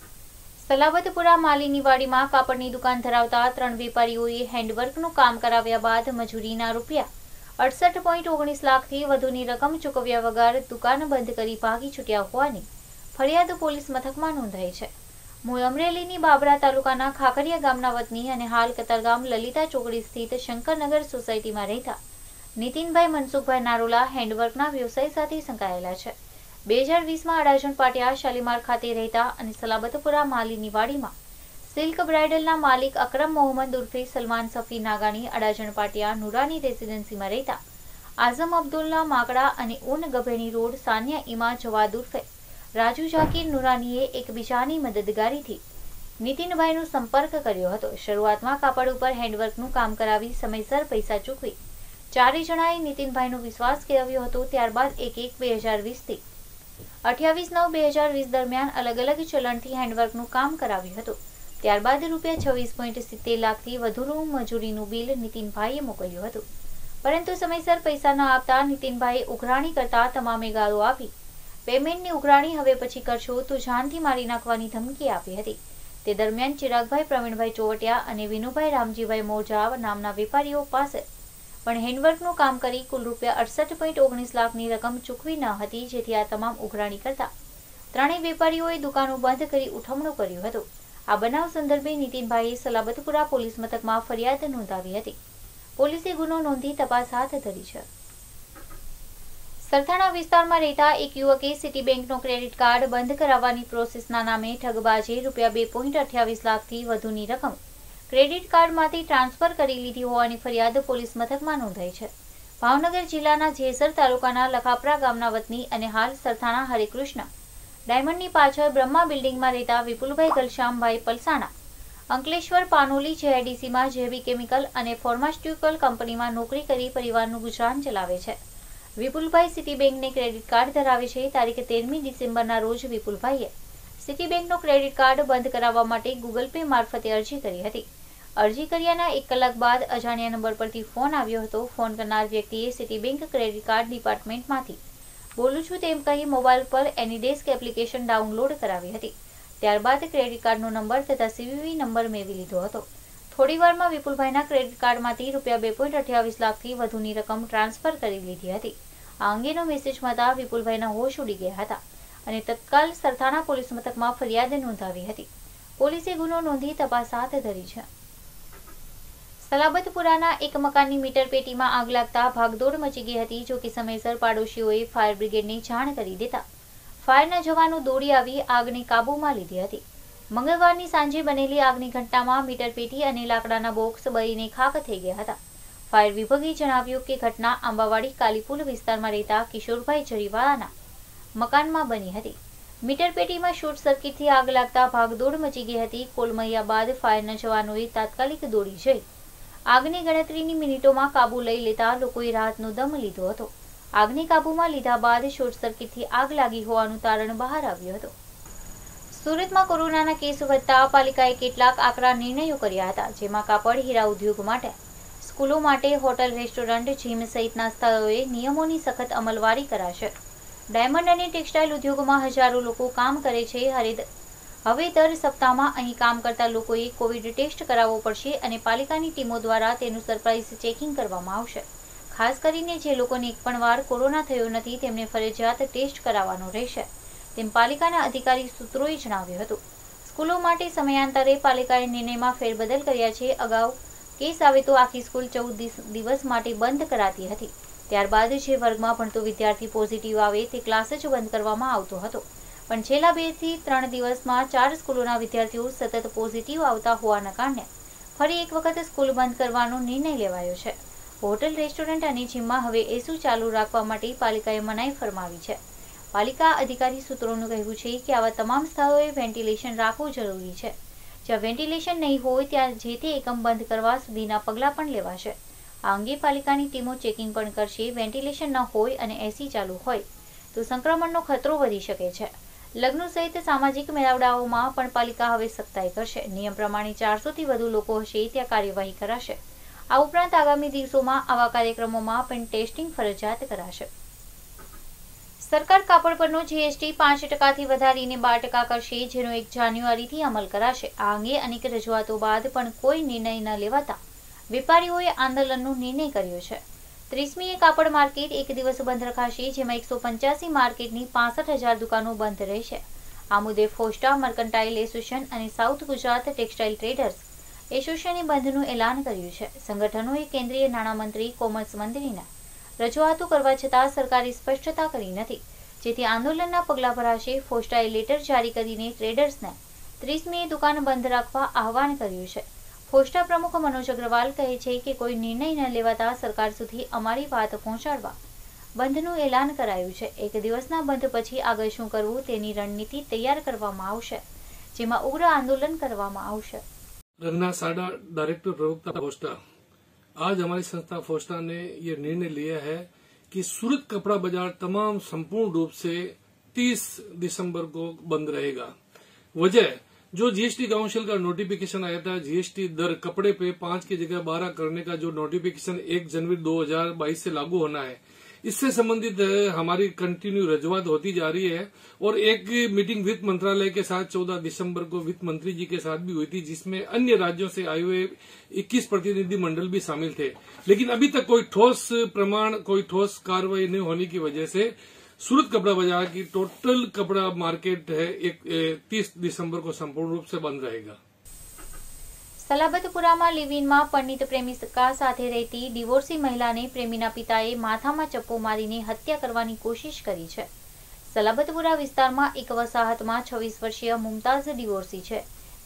સલાબતપુરા માલીની વાડીમાં કાપડની દુકાન ધરાવતા ત્રણ વેપારીઓએ હેન્ડવર્કનું કામ કરાવ્યા બાદ મજૂરીના રૂપિયા અડસઠ પોઈન્ટ ઓગણીસ લાખથી વધુની રકમ ચૂકવ્યા વગર દુકાન બંધ કરી ભાગી છૂટ્યા હોવાની ફરિયાદ પોલીસ મથકમાં નોંધાઈ છે। મૂળ અમરેલીની બાબરા તાલુકાના ખાખરિયા ગામના વતની અને હાલ કતારગામ લલિતા ચોકડી સ્થિત શંકરનગર સોસાયટીમાં રહેતા નીતિનભાઈ મનસુખભાઈ નારોલા હેન્ડવર્કના વ્યવસાય સાથે સંકળાયેલા છે। બે હજાર વીસમાં અડાજણ પાટિયા શાલીમાર ખાતે રહેતા અને સલાબતપુરા માલીની વાડીમાં સિલ્ક બ્રાઇડલના માલિક અકરમ મોહમ્મદ ઉર્ફે સલમાન સફી નાગાની અડાજણ પાટિયા નુરાની રેસિડેન્સીમાં રહેતા આઝમ અબ્દુલ્લા માકડા અને ઊન ગભેણી રોડ સાનિયા ઇમા જવાદ ઉર્ફે રાજુ જાકીર નુરાનીએ એકબીજાની મદદગારીથી નીતિનભાઈનો સંપર્ક કર્યો હતો। શરૂઆતમાં કાપડ ઉપર હેન્ડવર્કનું કામ કરાવી સમયસર પૈસા ચૂકવી ચારે જણાએ નીતિનભાઈનો વિશ્વાસ કેળવ્યો હતો। ત્યારબાદ એક એક બે હજાર વીસથી અઠ્યાવીસ નવ બે હજાર વીસ દરમિયાન અલગ અલગ ચલણથી હેન્ડવર્કનું કામ કરાવ્યું હતું। ત્યારબાદ રૂપિયા છવ્વીસ પોઈન્ટ સિત્તેર લાખથી વધુનું મજૂરીનું બિલ નીતિનભાઈએ મોકલ્યું હતું, પરંતુ સમયસર પૈસા ન આપતા નીતિનભાઈએ ઉઘરાણી કરતા તમામે ગાળો આપી પેમેન્ટની ઉઘરાણી હવે પછી કરશો તો જાનથી મારી નાખવાની ધમકી આપી હતી। તે દરમિયાન ચિરાગભાઈ પ્રવીણભાઈ ચોવટિયા અને વિનુભાઈ રામજીભાઈ મોજા નામના વેપારીઓ પાસે પણ હેન્ડવર્કનું કામ કરી કુલ રૂપિયા અડસઠ પોઈન્ટ ઓગણીસ લાખની રકમ ચૂકવી ન હતી, જેથી આ તમામ ઉઘરાણી કરતા ત્રણેય વેપારીઓએ દુકાનો બંધ કરી ઉઠમણું કર્યું હતું। આ બનાવ સંદર્ભે નીતિનભાઈએ સલાબતપુરા પોલીસ મથકમાં ફરિયાદ નોંધાવી હતી। પોલીસે ગુનો નોંધી તપાસ હાથ ધરી છે। સરથાણા વિસ્તારમાં રહેતા એક યુવકે સિટી બેંકનો ક્રેડિટ કાર્ડ બંધ કરાવવાની પ્રોસેસના નામે ઠગબાજે રૂપિયા બે પોઈન્ટ અઠ્યાવીસ લાખથી વધુની રકમ ક્રેડિટ કાર્ડમાંથી ટ્રાન્સફર કરી લીધી હોવાની ફરિયાદ પોલીસ મથકમાં નોંધાઈ છે. ભાવનગર જિલ્લાના જેસર તાલુકાના લખાપરા ગામના વતની અને હાલ સરથાણા હરિકૃષ્ણ ડાયમંડની પાછળ બ્રહ્મા બિલ્ડિંગમાં રહેતા વિપુલભાઈ ઘનશ્યામભાઈ પલસાણા અંકલેશ્વર પાનોલી જેઆઈડીસીમાં જેવી કેમિકલ અને ફાર્માસ્યુટિકલ કંપનીમાં નોકરી કરી પરિવારનું ગુજરાન ચલાવે છે. વિપુલભાઈ સિટી બેંકને ક્રેડિટ કાર્ડ ધરાવે છે. તારીખ તેરમી ડિસેમ્બરના રોજ વિપુલભાઈએ સિટી બેંકનો ક્રેડિટ કાર્ડ બંધ કરાવવા માટે ગૂગલ પે મારફતે અરજી કરી હતી. અરજી કર્યાના એક કલાક બાદ અજાણ્યા નંબર પરથી ફોન આવ્યો હતો. ફોન કરનાર વ્યક્તિએ સિટી બેંક ક્રેડિટ કાર્ડ ડિપાર્ટમેન્ટમાંથી બોલું છું તેમ કહી મોબાઈલ પર એનીડેસ્ક એપ્લિકેશન ડાઉનલોડ કરાવી હતી. ત્યારબાદ ક્રેડિટ કાર્ડનો નંબર તથા સીવીવી નંબર મેળવી લીધો હતો. થોડીવારમાં વિપુલભાઈના ક્રેડિટ કાર્ડમાંથી રૂપિયા બે પોઈન્ટ અઠ્યાવીસ લાખથી વધુની રકમ ટ્રાન્સફર કરી લીધી હતી. આ અંગેનો મેસેજ મળતા વિપુલભાઈના હોશ ઉડી ગયા હતા અને તત્કાલ સરથાણા પોલીસ મથકમાં ફરિયાદ નોંધાવી હતી. પોલીસે ગુનો નોંધી તપાસ હાથ ધરી છે. સલાબતપુરાના એક મકાનની મીટર પેટીમાં આગ લાગતા ભાગદોડ મચી ગઈ હતી. જો કે સમયસર પાડોશીઓએ ફાયર બ્રિગેડને જાણ કરી દેતા ફાયરના જવાનો દોડી આવી આગને કાબૂમાં લીધી હતી. મંગળવારની સાંજે બનેલી આગની ઘટનામાં મીટર પેટી અને લાકડાના બોક્સ બળીને ખાખ થઈ ગયા હતા. ફાયર વિભાગે જણાવ્યું કે ઘટના આંબાવાડી કાલીપુલ વિસ્તારમાં રહેતા કિશોરભાઈ જરીવાળાના મકાનમાં બની હતી. મીટર પેટીમાં શોર્ટ સર્કિટથી આગ લાગતા ભાગદોડ મચી ગઈ હતી. કોલમૈયા બાદ ફાયરના જવાનોએ તાત્કાલિક દોડી જઈ આગને ગણતરીની મિનિટોમાં કાબુ લઈ લેતા લોકોએ રાહતનો દમ લીધો હતો. આગને કાબૂમાં લીધા બાદ શોર્ટ સર્કિટથી આગ લાગી હોવાનું તારણ બહાર આવ્યું હતું. સુરતમાં કોરોનાના કેસ વધતા પાલિકાએ કેટલાક આકરા નિર્ણયો કર્યા હતા. જેમાં કાપડ હીરા ઉદ્યોગ માટે, સ્કૂલો માટે, હોટલ, રેસ્ટોરન્ટ, જીમ સહિતના સ્થળોએ નિયમોની સખત અમલવારી કરાશે. ડાયમંડ અને ટેક્સટાઇલ ઉદ્યોગમાં હજારો લોકો કામ કરે છે. હરિદ હવે દર સપ્તાહમાં અહીં કામ કરતા લોકોએ કોવિડ ટેસ્ટ કરાવવો પડશે અને પાલિકાની ટીમો દ્વારા તેનું સરપ્રાઇઝ ચેકિંગ કરવામાં આવશે. ખાસ કરીને જે લોકોને એક પણ વાર કોરોના થયો નથી તેમને ફરજિયાત ટેસ્ટ કરાવવાનો રહેશે તેમ પાલિકાના અધિકારી સૂત્રોએ જણાવ્યું હતું. સ્કૂલો માટે સમયાંતરે પાલિકાએ નિર્ણયમાં ફેરબદલ કર્યા છે. અગાઉ કેસ આવે તો આખી સ્કૂલ ચૌદ દિવસ માટે બંધ કરાતી હતી. ત્યારબાદ જે વર્ગમાં ભણતો વિદ્યાર્થી પોઝિટિવ આવે તે ક્લાસ જ બંધ કરવામાં આવતો હતો. પણ છેલ્લા બે થી ત્રણ દિવસમાં ચાર સ્કૂલોના વિદ્યાર્થીઓ સતત પોઝિટિવ આવતા હોવાના કારણે ફરી એક વખત સ્કૂલ બંધ કરવાનો નિર્ણય લેવાયો છે. હોટલ, રેસ્ટોરન્ટ અને જીમમાં હવે એસી ચાલુ રાખવા માટે પાલિકાએ મનાઈ ફરમાવી છે. પાલિકા અધિકારી સૂત્રોનું કહેવું છે કે આવા તમામ સ્થળોએ વેન્ટિલેશન રાખવું જરૂરી છે. જ્યાં વેન્ટિલેશન નહીં હોય ત્યાં જે તે એકમ બંધ કરવા સુધીના પગલાં પણ લેવાશે. આ અંગે પાલિકાની ટીમો ચેકિંગ પણ કરશે. વેન્ટિલેશન ન હોય અને એસી ચાલુ હોય તો સંક્રમણનો ખતરો વધી શકે છે. લગ્નો સહિત સામાજિક મેળાવડાઓમાં પણ પાલિકા હવે સખ્તાઈ કરશે. નિયમ પ્રમાણે ચારસોથી વધુ લોકો હશે ત્યાં કાર્યવાહી કરાશે. આ ઉપરાંત આગામી દિવસોમાં આવા કાર્યક્રમોમાં પણ ટેસ્ટિંગ ફરજિયાત કરાશે. સરકાર કાપડ પરનો જીએસટી પાંચ ટકાથી વધારીને બાર ટકા કરશે, જેનો એક જાન્યુઆરીથી અમલ કરાશે. આ અંગે અનેક રજૂઆતો બાદ પણ કોઈ નિર્ણય ન લેવાતા વેપારીઓએ આંદોલનનો નિર્ણય કર્યો છે. ત્રીસમીએ કાપડ માર્કેટ એક દિવસ બંધ રખાશે, જેમાં એકસો પંચ્યાસી માર્કેટની પાસઠ હજાર દુકાનો બંધ રહેશે. આ મુદ્દે ફોસ્ટા મર્કન્ટાઇલ એસોસિએશન અને સાઉથ ગુજરાત ટેક્સટાઇલ ટ્રેડર્સ એસોસિએશને બંધનું એલાન કર્યું છે. સંગઠનોએ કેન્દ્રીય નાણામંત્રી કોમર્સ મંત્રીને રજૂઆતો કરવા છતાં સરકારે સ્પષ્ટતા કરી નથી, જેથી આંદોલનના પગલાં ભરાશે. ફોસ્ટાએ લેટર જારી કરીને ટ્રેડર્સને ત્રીસમીએ દુકાન બંધ રાખવા આહવાન કર્યું છે. ફોસ્ટા પ્રમુખ મનોજ અગ્રવાલ કહે છે કે કોઈ નિર્ણય ન લેવાતા સરકાર સુધી અમારી વાત પહોંચાડવા બંધનું એલાન કરાયું છે. એક દિવસના બંધ પછી આગળ શું કરવું તેની રણનીતિ તૈયાર કરવામાં આવશે, જેમાં ઉગ્ર આંદોलन કરવામાં આવશે. रंगना साडा डायरेक्टर प्रवक्ता फोस्टा, आज हमारी संस्था फोस्टा ने ये निर्णय लिया है कि सूरत कपड़ा बाजार तमाम संपूर्ण रूप से तीस दिसंबर को बंद रहेगा. वजह जो जीएसटी काउंसिल का नोटिफिकेशन आया था, जीएसटी दर कपड़े पे पांच की जगह बारह करने का जो नोटिफिकेशन एक जनवरी दो हजार बाईस से लागू होना है, इससे संबंधित हमारी कंटिन्यू रजूआत होती जा रही है. और एक मीटिंग वित्त मंत्रालय के साथ चौदह दिसंबर को वित्त मंत्री जी के साथ भी हुई थी, जिसमें अन्य राज्यों से आए हुए इक्कीस प्रतिनिधि मंडल भी शामिल थे. लेकिन अभी तक कोई ठोस प्रमाण, कोई ठोस कार्रवाई नहीं होने की वजह से सूरत कपड़ा बाजार की टोटल कपड़ा मार्केट है एक तीस दिसंबर को संपूर्ण रूप से बंद रहेगा. સલાબતપુરામાં લિવિનમાં પરિણીત પ્રેમિકા સાથે રહેતી ડિવોર્સી મહિલાને પ્રેમીના પિતાએ માથામાં ચપ્પુ મારીને હત્યા કરવાની કોશિશ કરી છે. સલાબતપુરા વિસ્તારમાં એક વસાહતમાં છવ્વીસ વર્ષીય મુમતાઝ ડિવોર્સી છે.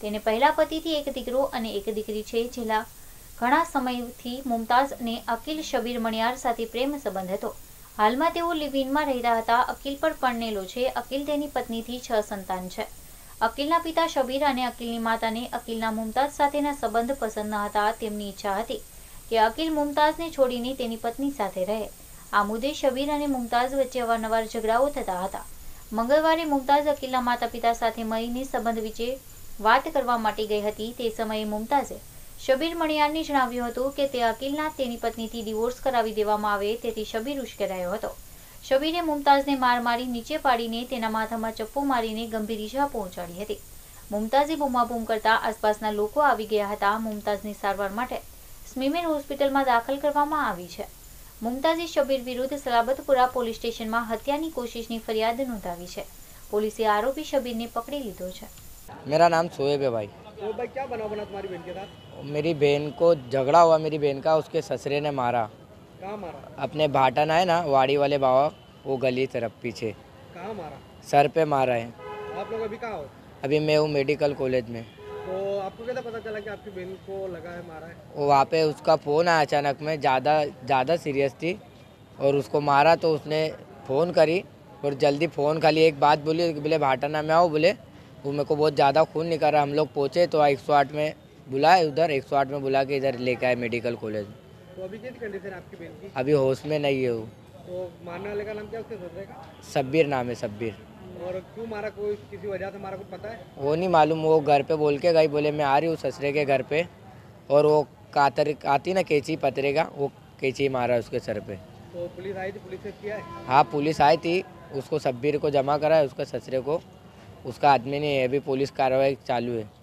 તેને પહેલા પતિથી એક દીકરો અને એક દીકરી છે. છેલ્લા ઘણા સમયથી મુમતાઝ અને અકીલ શબીર મણિયાર સાથે પ્રેમ સંબંધ હતો. હાલમાં તેઓ લિવ-ઇનમાં રહેતા હતા. અકીલ પણ પરણેલો છે. અકીલ તેની પત્નીથી છ સંતાન છે. અકીલના પિતા શબીર અને અકીલની માતાને અકીલના મુમતાઝ સાથેના સંબંધ પસંદ ન હતા. તેમની ઈચ્છા હતી કે અકીલ મુમતાઝને છોડીને તેની પત્ની સાથે રહે. આ મુદ્દે શબીર અને મુમતાઝ વચ્ચે અવારનવાર ઝઘડાઓ થતા હતા. મંગળવારે મુમતાઝ અકીલના માતા પિતા સાથે મળીને સંબંધ વિશે વાત કરવા માટે ગઈ હતી. તે સમયે મુમતાઝે શબીર મણિયારને જણાવ્યું હતું કે તે અકીલના તેની પત્નીથી ડિવોર્સ કરાવી દેવામાં આવે. તેથી શબીર ઉશ્કેરાયો હતો. શબીરે મુમતાઝને માર મારી નીચે પાડીને તેના માથામાં ચપ્પુ મારીને ગંભીર ઈજા પહોંચાડી હતી. મુમતાઝે બૂમાબૂમ કરતા આસપાસના લોકો આવી ગયા હતા. મુમતાઝની સારવાર માટે સ્મીમેર હોસ્પિટલમાં દાખલ કરવામાં આવી છે. મુમતાઝે શબીર વિરુદ્ધ સલાબતપુરા પોલીસ સ્ટેશનમાં હત્યાની કોશિશની ફરિયાદ નોંધાવી છે. પોલીસે આરોપી શબીરને પકડી લીધો છે. मेरा नाम शोएब है भाई. तो भाई क्या बना बना तुम्हारी बहन के साथ? मेरी बहन को झगड़ा हुआ, मेरी बहन का, उसके ससुरे ने मारा. कहाँ मारा? अपने भाटन है ना, वाड़ी वाले बाबा, वो गली तरफ पीछे. कहाँ मारा? सर पे मारा है. आप लोग अभी कहाँ हो? अभी मैं हूँ मेडिकल कॉलेज में. तो आपको कैसे पता चला कि आपकी बहन को लगा है, मारा है? वो वहाँ पे उसका फ़ोन आया अचानक में, ज़्यादा ज़्यादा सीरियस थी और उसको मारा. तो उसने फ़ोन करी और जल्दी फ़ोन खाली एक बात बोली, बोले भाटाना में आओ. बोले वो मेरे को बहुत ज़्यादा खून निकल रहा. हम लोग पहुँचे तो एक सौ आठ में बुलाए, उधर एक सौ आठ में बुला के इधर लेके आए मेडिकल कॉलेज. तो अभी कैसी कंडीशन है आपकी बहन की? अभी होश में नहीं है वो. तो मारने वाले का नाम क्या, उसके ससुरे का? शब्बीर नाम है, शब्बीर. और क्यों मारा, कोई किसी वजह से मारा, कुछ पता है? वो नहीं मालूम. वो घर पे बोल के गई, बोले मैं आ रही हूँ ससुरे के घर पे. और वो कातर आती ना कैंची पतरे का, वो कैंची मारा उसके सर पे. तो पुलिस आई थी, पुलिस ने किया है? हाँ पुलिस आई थी. उसको शब्बीर को जमा करा है, उसके ससुरे को. उसका आदमी नहीं है. अभी पुलिस कार्रवाई चालू है.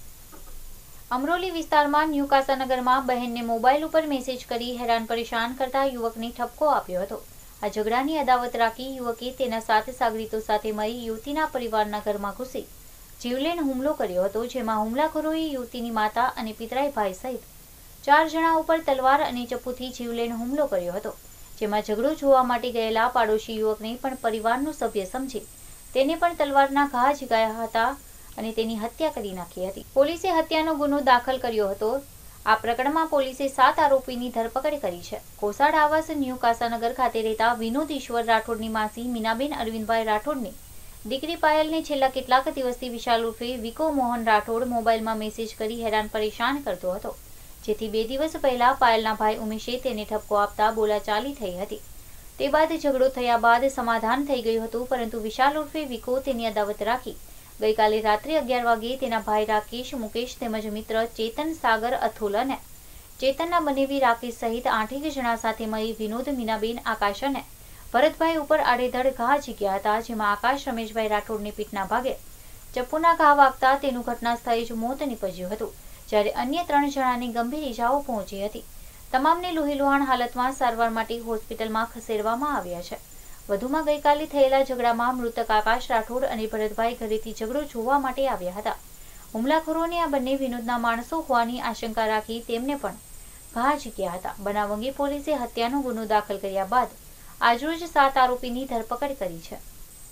અમરોલી વિસ્તારમાં ન્યૂ કાસાનગરમાં બહેનને મોબાઈલ ઉપર મેસેજ કરી હેરાન પરેશાન કરતા યુવકને ઠપકો આપ્યો હતો. આ ઝઘડાની અદાવત રાખી યુવકે તેના સાત સાગરીતો સાથે મળી યુવતીના પરિવારના ઘરમાં ઘૂસી જીવલેણ હુમલો કર્યો હતો. જેમાં હુમલાખોરોએ યુવતીની માતા અને પિતરાઈ ભાઈ સહિત ચાર જણા ઉપર તલવાર અને ચપ્પુથી જીવલેણ હુમલો કર્યો હતો. જેમાં ઝઘડો જોવા માટે ગયેલા પાડોશી યુવકને પણ પરિવારનો સભ્ય સમજી તેને પણ તલવારના ઘા ઝીગાયા હતા અને તેની હત્યા કરી નાખી હતી. પોલીસે હત્યાનો ગુનો દાખલ કર્યો હતો. આ પ્રકરણમાં પોલીસે સાત આરોપીની ધરપકડ કરી છે. કોસાડ આવાસ ન્યૂ કાસાનગર ખાતે રહેતા વિનોદ ઈશ્વર રાઠોડની માસી મીનાબેન અરવિંદભાઈ રાઠોડની દીકરી પાયલને છેલ્લા કેટલાક દિવસથી વિશાલ ઉર્ફે વિકો મોહન રાઠોડ મોબાઈલમાં મેસેજ કરી હેરાન પરેશાન કરતો હતો. જેથી બે દિવસ પહેલા પાયલના ભાઈ ઉમેશે તેને ઠપકો આપતા બોલાચાલી થઈ હતી. તે બાદ ઝઘડો થયા બાદ સમાધાન થઈ ગયું હતું. પરંતુ વિશાલ ઉર્ફે વિકો તેની અદાવત રાખી ગઈકાલે રાત્રે અગિયાર વાગે તેના ભાઈ રાકેશ, મુકેશ તેમજ મિત્ર ચેતન, સાગર, અથુલ અને ચેતનના બનેવી રાકેશ સહિત આઠેક જણા સાથે મળી વિનોદ, મીનાબેન, આકાશ અને ભરતભાઈ ઉપર આડેધડ ઘા ઝીક્યા હતા. જેમાં આકાશ રમેશભાઈ રાઠોડની પીઠના ભાગે ચપ્પુના ઘા વાગતા તેનું ઘટના સ્થળે જ મોત નીપજ્યું હતું. જ્યારે અન્ય ત્રણ જણાને ગંભીર ઇજાઓ પહોંચી હતી. તમામને લોહીલુહાણ હાલતમાં સારવાર માટે હોસ્પિટલમાં ખસેડવામાં આવ્યા છે. વધુમાં ગઈકાલે થયેલા ઝઘડામાં મૃતક આકાશ રાઠોડ અને ભરતભાઈ ઘરેથી ઝઘડો જોવા માટે આવ્યા હતા. હુમલાખોરોને આ બંને વિનોદના માણસો હોવાની આશંકા રાખી તેમને પણ ઘા ઝીક્યા હતા. બનાવ અંગે પોલીસે હત્યાનો ગુનો દાખલ કર્યા બાદ આજરોજ સાત આરોપીની ધરપકડ કરી છે.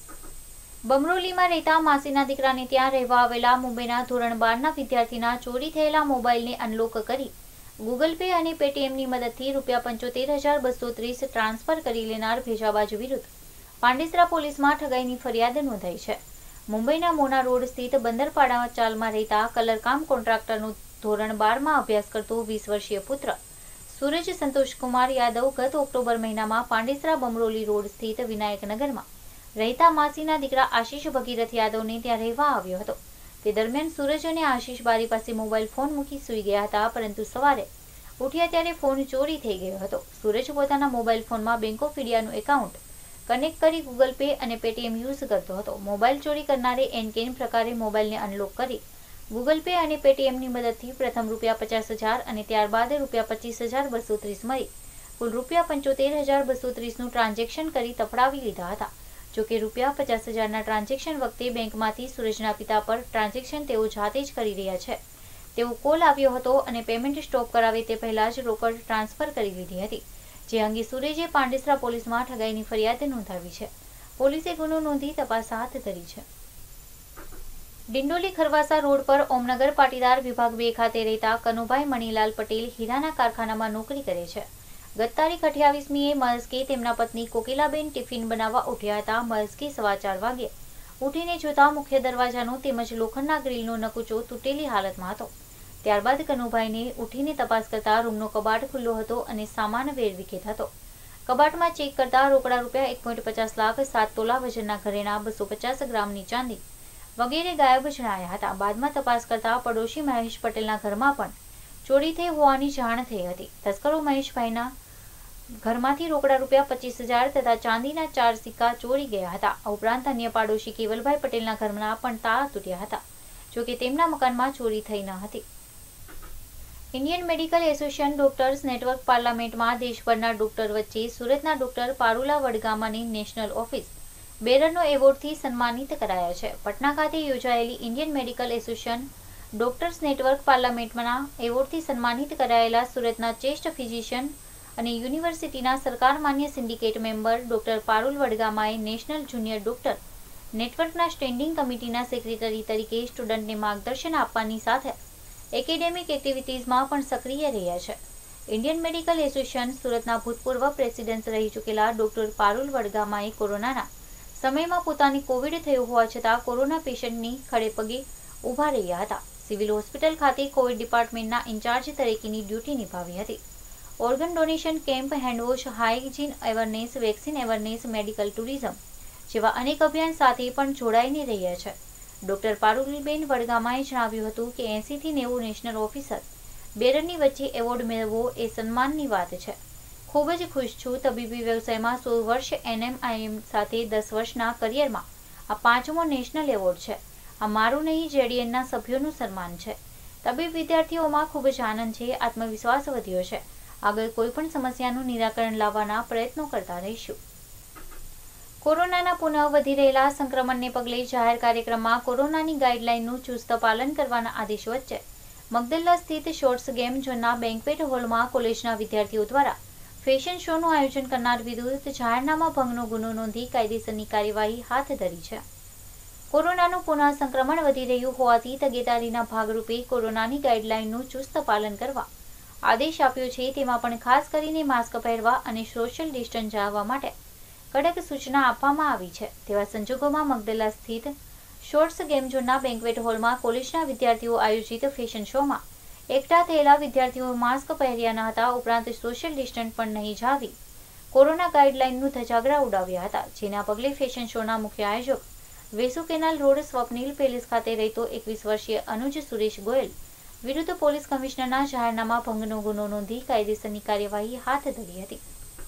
બમરોલીમાં રહેતા માસીના દીકરાને ત્યાં રહેવા આવેલા મુંબઈના ધોરણ બારના વિદ્યાર્થીના ચોરી થયેલા મોબાઈલને અનલોક કરી ગૂગલ પે અને પેટીએમની મદદથી રૂપિયા પંચોતેર હજાર બસો ત્રીસ ટ્રાન્સફર કરી લેનાર ભેજાબાજ વિરુદ્ધ પાંડેસરા પોલીસમાં ઠગાઈની ફરિયાદ નોંધાઈ છે. મુંબઈના મોના રોડ સ્થિત બંદરપાડા ચાલમાં રહેતા કલરકામ કોન્ટ્રાક્ટરનું ધોરણ બારમાં અભ્યાસ કરતો વીસ વર્ષીય પુત્ર સૂરજ સંતોષકુમાર યાદવ ગત ઓક્ટોબર મહિનામાં પાંડેસરા બમરોલી રોડ સ્થિત વિનાયકનગરમાં રહેતા માસીના દીકરા આશીષ ભગીરથ યાદવને ત્યાં રહેવા આવ્યો હતો. તે દરમિયાન સૂરજ અને આશીષ બારી પાસે મોબાઈલ ફોન મૂકી સૂઈ ગયા હતા. પરંતુ સવારે ઉઠ્યા ત્યારે ફોન ચોરી થઈ ગયો હતો. સૂરજ પોતાના મોબાઈલ ફોનમાં બેંક ઓફ ઇન્ડિયાનું એકાઉન્ટ કનેક્ટ કરી ગૂગલ પે અને પેટીએમ યુઝ કરતો હતો. મોબાઈલ ચોરી કરનારે એનકેન પ્રકારે મોબાઈલને અનલોક કરી ગૂગલ પે અને પેટીએમની મદદથી પ્રથમ રૂપિયા પચાસ હજાર અને ત્યારબાદ રૂપિયા પચીસ હજાર બસો ત્રીસ મળી કુલ રૂપિયા પંચોતેર હજાર બસો ત્રીસનું ટ્રાન્ઝેક્શન કરી તફડાવી લીધા હતા. જોકે રૂપિયા પચાસ હજારના ટ્રાન્ઝેક્શન વખતે બેંકમાંથી સૂરજના પિતા પર ટ્રાન્ઝેક્શન તેઓ જાતે જ કરી રહ્યા છે તેવો કોલ આવ્યો હતો અને પેમેન્ટ સ્ટોપ કરાવે તે પહેલા જ રોકડ ટ્રાન્સફર કરી લીધી હતી. જે અંગે સૂરજે પાંડેસરા પોલીસમાં ઠગાઈની ફરિયાદ નોંધાવી છે. પોલીસે ગુનો નોંધી તપાસ હાથ ધરી છે. ડિંડોલી ખરવાસા રોડ પર ઓમનગર પાટીદાર વિભાગ બે ખાતે રહેતા કનુભાઈ મણીલાલ પટેલ હીરાના કારખાનામાં નોકરી કરે છે. ગત તારીખ અઠ્યાવીસમીએ મલસ્કે તેમના પત્ની કોકિલાબેન ટિફિન બનાવવા ઉઠ્યા હતા. મલસ્કે સવા ચાર વાગે ઉઠીને જોતા મુખ્ય દરવાજાનો તેમજ લોખંડના ગ્રીલનો નકુચો તૂટેલી હાલતમાં હતો. ત્યારબાદ કનુભાઈને ઉઠીને તપાસ કરતા રૂમનો કબાટ ખુલ્લો હતો અને સામાન વેરવિખેર હતો. કબાટમાં ચેક કરતા રોકડા રૂપિયા એક પોઈન્ટ પચાસ લાખ, સાત તોલા વજનના ઘરેણા, બસો પચાસ ગ્રામની ચાંદી વગેરે ગાયબ જણાયા હતા. બાદમાં તપાસ કરતા પડોશી મહેશ પટેલના ઘરમાં પણ ચોરી થઈ હોવાની જાણ થઈ હતી. તસ્કરો મહેશભાઈના ઘરમાંથી રોકડા રૂપિયા પચીસ હજાર તથા ચાંદીના ચાર સિક્કા ચોરી ગયા હતા. આ ઉપરાંત અન્ય પાડોશી કેવલભાઈ પટેલના ઘરના પણ તાળા તૂટ્યા હતા. જોકે તેમના મકાનમાં ચોરી થઈ ન હતી. Indian medical association doctors network પાર્લામેન્ટમાં દેશભરના ડોક્ટર વચ્ચે સુરતના ડોક્ટર પારુલા વડગામાની નેશનલ ઓફિસ બેરરનો એવોર્ડથી સન્માનિત કરાયા છે. પટના ખાતે યોજાયેલી Indian medical association doctors network પાર્લામેન્ટના એવોર્ડથી સન્માનિત કરાયેલા સુરતના ચેસ્ટ ફિઝિશિયન અને યુનિવર્સિટીના સરકાર માન્ય સિન્ડિકેટ મેમ્બર ડોક્ટર પારુલ વડગામાએ નેશનલ જુનિયર ડોક્ટર નેટવર્કના સ્ટેન્ડિંગ કમિટીના સેક્રેટરી તરીકે સ્ટુડન્ટને માર્ગદર્શન આપવાની સાથે એકેડેમિક એક્ટિવિટીઝમાં પણ સક્રિય રહ્યા છે. ઇન્ડિયન મેડિકલ એસોસિએશન સુરતના ભૂતપૂર્વ પ્રેસિડેન્ટ રહી ચૂકેલા ડોક્ટર પારુલ વડગામાએ કોરોનાના સમયમાં પોતાની કોવિડ થયું હોવા છતાં કોરોના પેશન્ટની ખડે પગે ઊભા રહ્યા હતા. સિવિલ હોસ્પિટલ ખાતે કોવિડ ડિપાર્ટમેન્ટના ઇન્ચાર્જ તરીકેની ડ્યુટી નિભાવી હતી. Organ donation camp, handwash, hygiene awareness, vaccine awareness, medical tourism જેવા અનેક અભિયાન સાથે પણ જોડાઈને રહ્યા છે. ડોક્ટર પારુલબેન વડગામાએ જણાવ્યું હતું કે એંસીથી નેવું નેશનલ ઓફિસર બેરરની વચ્ચે એવોર્ડ મેળવવો એ સન્માનની વાત છે. ખૂબ જ ખુશ છું. તબીબી વ્યવસાયમાં સોળ વર્ષ એનએમઆઈએમ સાથે દસ વર્ષના કરિયરમાં આ પાંચમો નેશનલ એવોર્ડ છે. આ મારું નહીં, જેડીએનના સભ્યોનું સન્માન છે. તબીબ વિદ્યાર્થીઓમાં ખૂબ જ આનંદ છે, આત્મવિશ્વાસ વધ્યો છે. આગળ કોઈ પણ સમસ્યાનું નિરાકરણ લાવવાના પ્રયત્નો કરતા રહીશું. કોરોનાના પુનઃ વધી રહેલા સંક્રમણને પગલે જાહેર કાર્યક્રમમાં કોરોનાની ગાઈડલાઈનનું ચુસ્ત પાલન કરવાના આદેશ વચ્ચે મગદલ્લા સ્થિત શોર્ટ્સ ગેમ ઝોનના બેન્ક્વેટ હોલમાં કોલેજના વિદ્યાર્થીઓ દ્વારા ફેશન શોનું આયોજન કરનાર વિરુદ્ધ જાહેરનામા ભંગનો ગુનો નોંધી કાયદેસરની કાર્યવાહી હાથ ધરી છે. કોરોનાનું પુનઃ સંક્રમણ વધી રહ્યું હોવાથી તકેદારીના ભાગરૂપે કોરોનાની ગાઈડલાઈનનું ચુસ્ત પાલન કરવા આદેશ આપ્યો છે. તેમાં પણ ખાસ કરીને માસ્ક પહેરવા અને સોશિયલ ડિસ્ટન્સ જાળવવા માટે કડક સૂચના આપવામાં આવી છે. તેવા સંજોગોમાં મગદલ્લા સ્થિત શોર્ટ્સ ગેમ ઝોનના બેન્ક્વેટ હોલમાં કોલેજના વિદ્યાર્થીઓ આયોજિત ફેશન શોમાં એકઠા થયેલા વિદ્યાર્થીઓ માસ્ક પહેર્યા ન હતા. ઉપરાંત સોશિયલ ડિસ્ટન્સ પણ નહીં જાળવી કોરોના ગાઈડલાઈનનું ધજાગરા ઉડાવ્યા હતા. જેના પગલે ફેશન શોના મુખ્ય આયોજક Vesu canal road Swapnil palace ખાતે રહેતો એકવીસ વર્ષીય અનુજ સુરેશ ગોયલ વિરુદ્ધ પોલીસ કમિશનરના જાહેરનામા ભંગનો ગુનો નોંધી કાયદેસરની કાર્યવાહી હાથ ધરી હતી.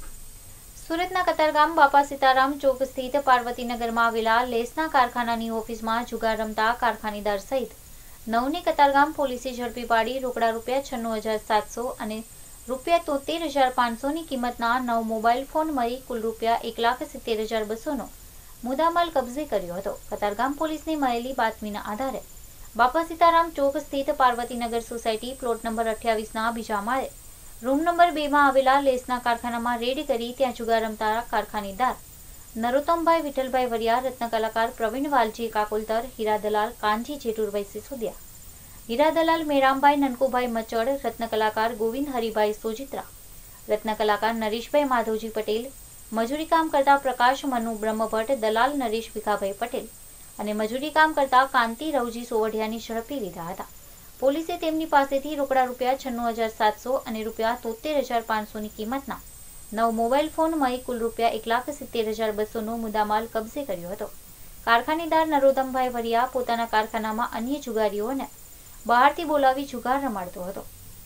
સુરતના કતારગામ બાપા સીતારામ ચોક સ્થિત પાર્વતીનગરમાં આવેલા લેસના કારખાનાની ઓફિસમાં જુગાર રમતા કારખાનેદાર સહિત નવને કતારગામ પોલીસે ઝડપી પાડી રોકડા રૂપિયા છન્નું હજાર સાતસો અને રૂપિયા તોતેર હજાર પાંચસોની કિંમતના નવ મોબાઈલ ફોન મળી કુલ રૂપિયા એક લાખ સિત્તેર હજાર બસોનો મુદ્દામાલ કબજે કર્યો હતો. કતારગામ પોલીસને મળેલી બાતમીના આધારે બાપા સીતારામ ચોક સ્થિત પાર્વતીનગર સોસાયટી પ્લોટ નંબર અઠ્યાવીસના બીજા માળે રૂમ નંબર બેમાં આવેલા લેસના કારખાનામાં રેડ કરી ત્યાં જુગાર રમતા કારખાનેદાર નરોત્તમભાઈ વિઠ્ઠલભાઈ વરિયા, રત્ન કલાકાર પ્રવીણ વાલજી કાકોલતર, હીરા દલાલ કાનજી જેટુરભાઈ સિસોદિયા, હીરા દલાલ મેરામભાઈ નનકુભાઈ મચડ, રત્ન કલાકાર ગોવિંદ હરિભાઈ સોજિત્રા, રત્ન કલાકાર નરેશભાઈ માધવજી પટેલ, મજૂરી કામ કરતા પ્રકાશ મનુ બ્રહ્મભટ્ટ, દલાલ નરેશ ભીખાભાઈ પટેલ અને મજૂરી કામ કરતા કાંતિ રવજી સોવઢિયાની ઝડપી લીધા હતા. પોલીસે તેમની પાસેથી રોકડા રૂપિયા છન્નું હજાર સાતસો અને રૂપિયા તોતેર હજાર પાંચસોની કિંમતના નવ મોબાઈલ ફોન મળી કુલ રૂપિયા એક લાખ સિત્તેર હજાર બસોનો મુદ્દામાલ કબજે કર્યો હતો. કારખાનેદાર નરોત્તમભાઈ વરિયા પોતાના કારખાનામાં અન્ય જુગારીઓને બહારથી બોલાવી જુગાર રમાડતો હતો.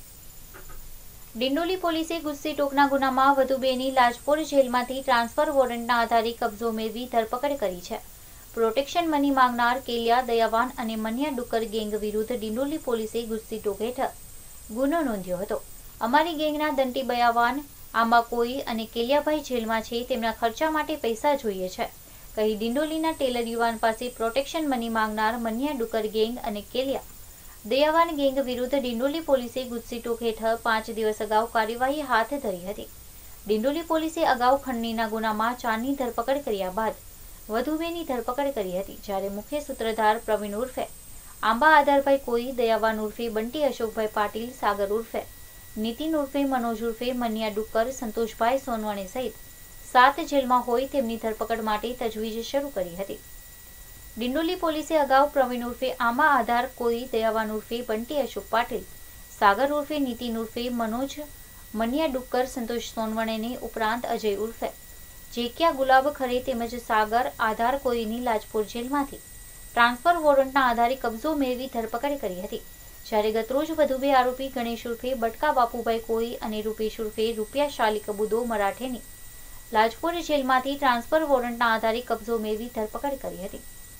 ડિંડોલી પોલીસે ગુસ્સી ટોકના ગુનામાં વધુ બેની લાજપોર જેલમાંથી ટ્રાન્સફર વોરંટના આધારે કબજો મેળવી ધરપકડ કરી છે. પ્રોટેક્શન મની માંગનાર કેલિયા દયાવાન અને મન્યા ડુક્કર ગેંગ વિરુદ્ધ ડિંડોલી પોલીસે ગુસ્સી ટોક હેઠળ ગુનો નોંધ્યો હતો. અમારી ગેંગના દંટી બયાવાન, આંબાકોઈ અને કેલિયાભાઈ જેલમાં છે. તેમના ખર્ચા માટે પૈસા જોઈએ છે કહી ડિંડોલીના ટેલર યુવાન પાસે પ્રોટેક્શન મની માંગનાર મન્યા ડુક્કર ગેંગ અને કેલિયા દયાવાન ગેંગ વિરુદ્ધ ડિંડોલી પોલીસે ગુસ્સી ટોક હેઠળ પાંચ દિવસ અગાઉ કાર્યવાહી હાથ ધરી હતી. ડિંડોલી પોલીસે અગાઉ ખંડણીના ગુનામાં ચારની ધરપકડ કર્યા બાદ વધુ બેની ધરપકડ કરી હતી. જ્યારે મુખ્ય સૂત્રધાર પ્રવીણ ઉર્ફે આંબા આધારભાઈ કોઈ, દયાવાન ઉર્ફે બંટી અશોકભાઈ પાટીલ, સાગર ઉર્ફે નીતિન ઉર્ફે મનોજ ઉર્ફે મનિયા ડુક્કર, સંતોષભાઈ સોનવાણી સહિત સાત જેલમાં હોય તેમની ધરપકડ માટે તજવીજ શરૂ કરી હતી. ડિંડોલી પોલીસે અગાઉ પ્રવીણ ઉર્ફે આંબા આધાર કોઈ, દયાવાન ઉર્ફે બંટી અશોક પાટીલ, સાગર ઉર્ફે નીતિન ઉર્ફે મનોજ મનિયા ડુક્કર, સંતોષ સોનવણેને ઉપરાંત અજય ઉર્ફે જેકિયા ગુલાબ ખરે તેમજ સાગર આધાર કોઈની લાજપોર જેલમાંથી ટ્રાન્સફર વોરંટના આધારે કબજો મેળવી ધરપકડ કરી હતી. જ્યારે ગતરોજ વધુ બે આરોપી ગણેશ ઉર્ફે બટકા બાપુભાઈ કોઈ અને રૂપેશ ઉર્ફે રૂપિયા શાલી કબૂદો મરાઠેની લાજપોર જેલમાંથી ટ્રાન્સફર વોરંટના આધારે કબજો મેળવી ધરપકડ કરી હતી.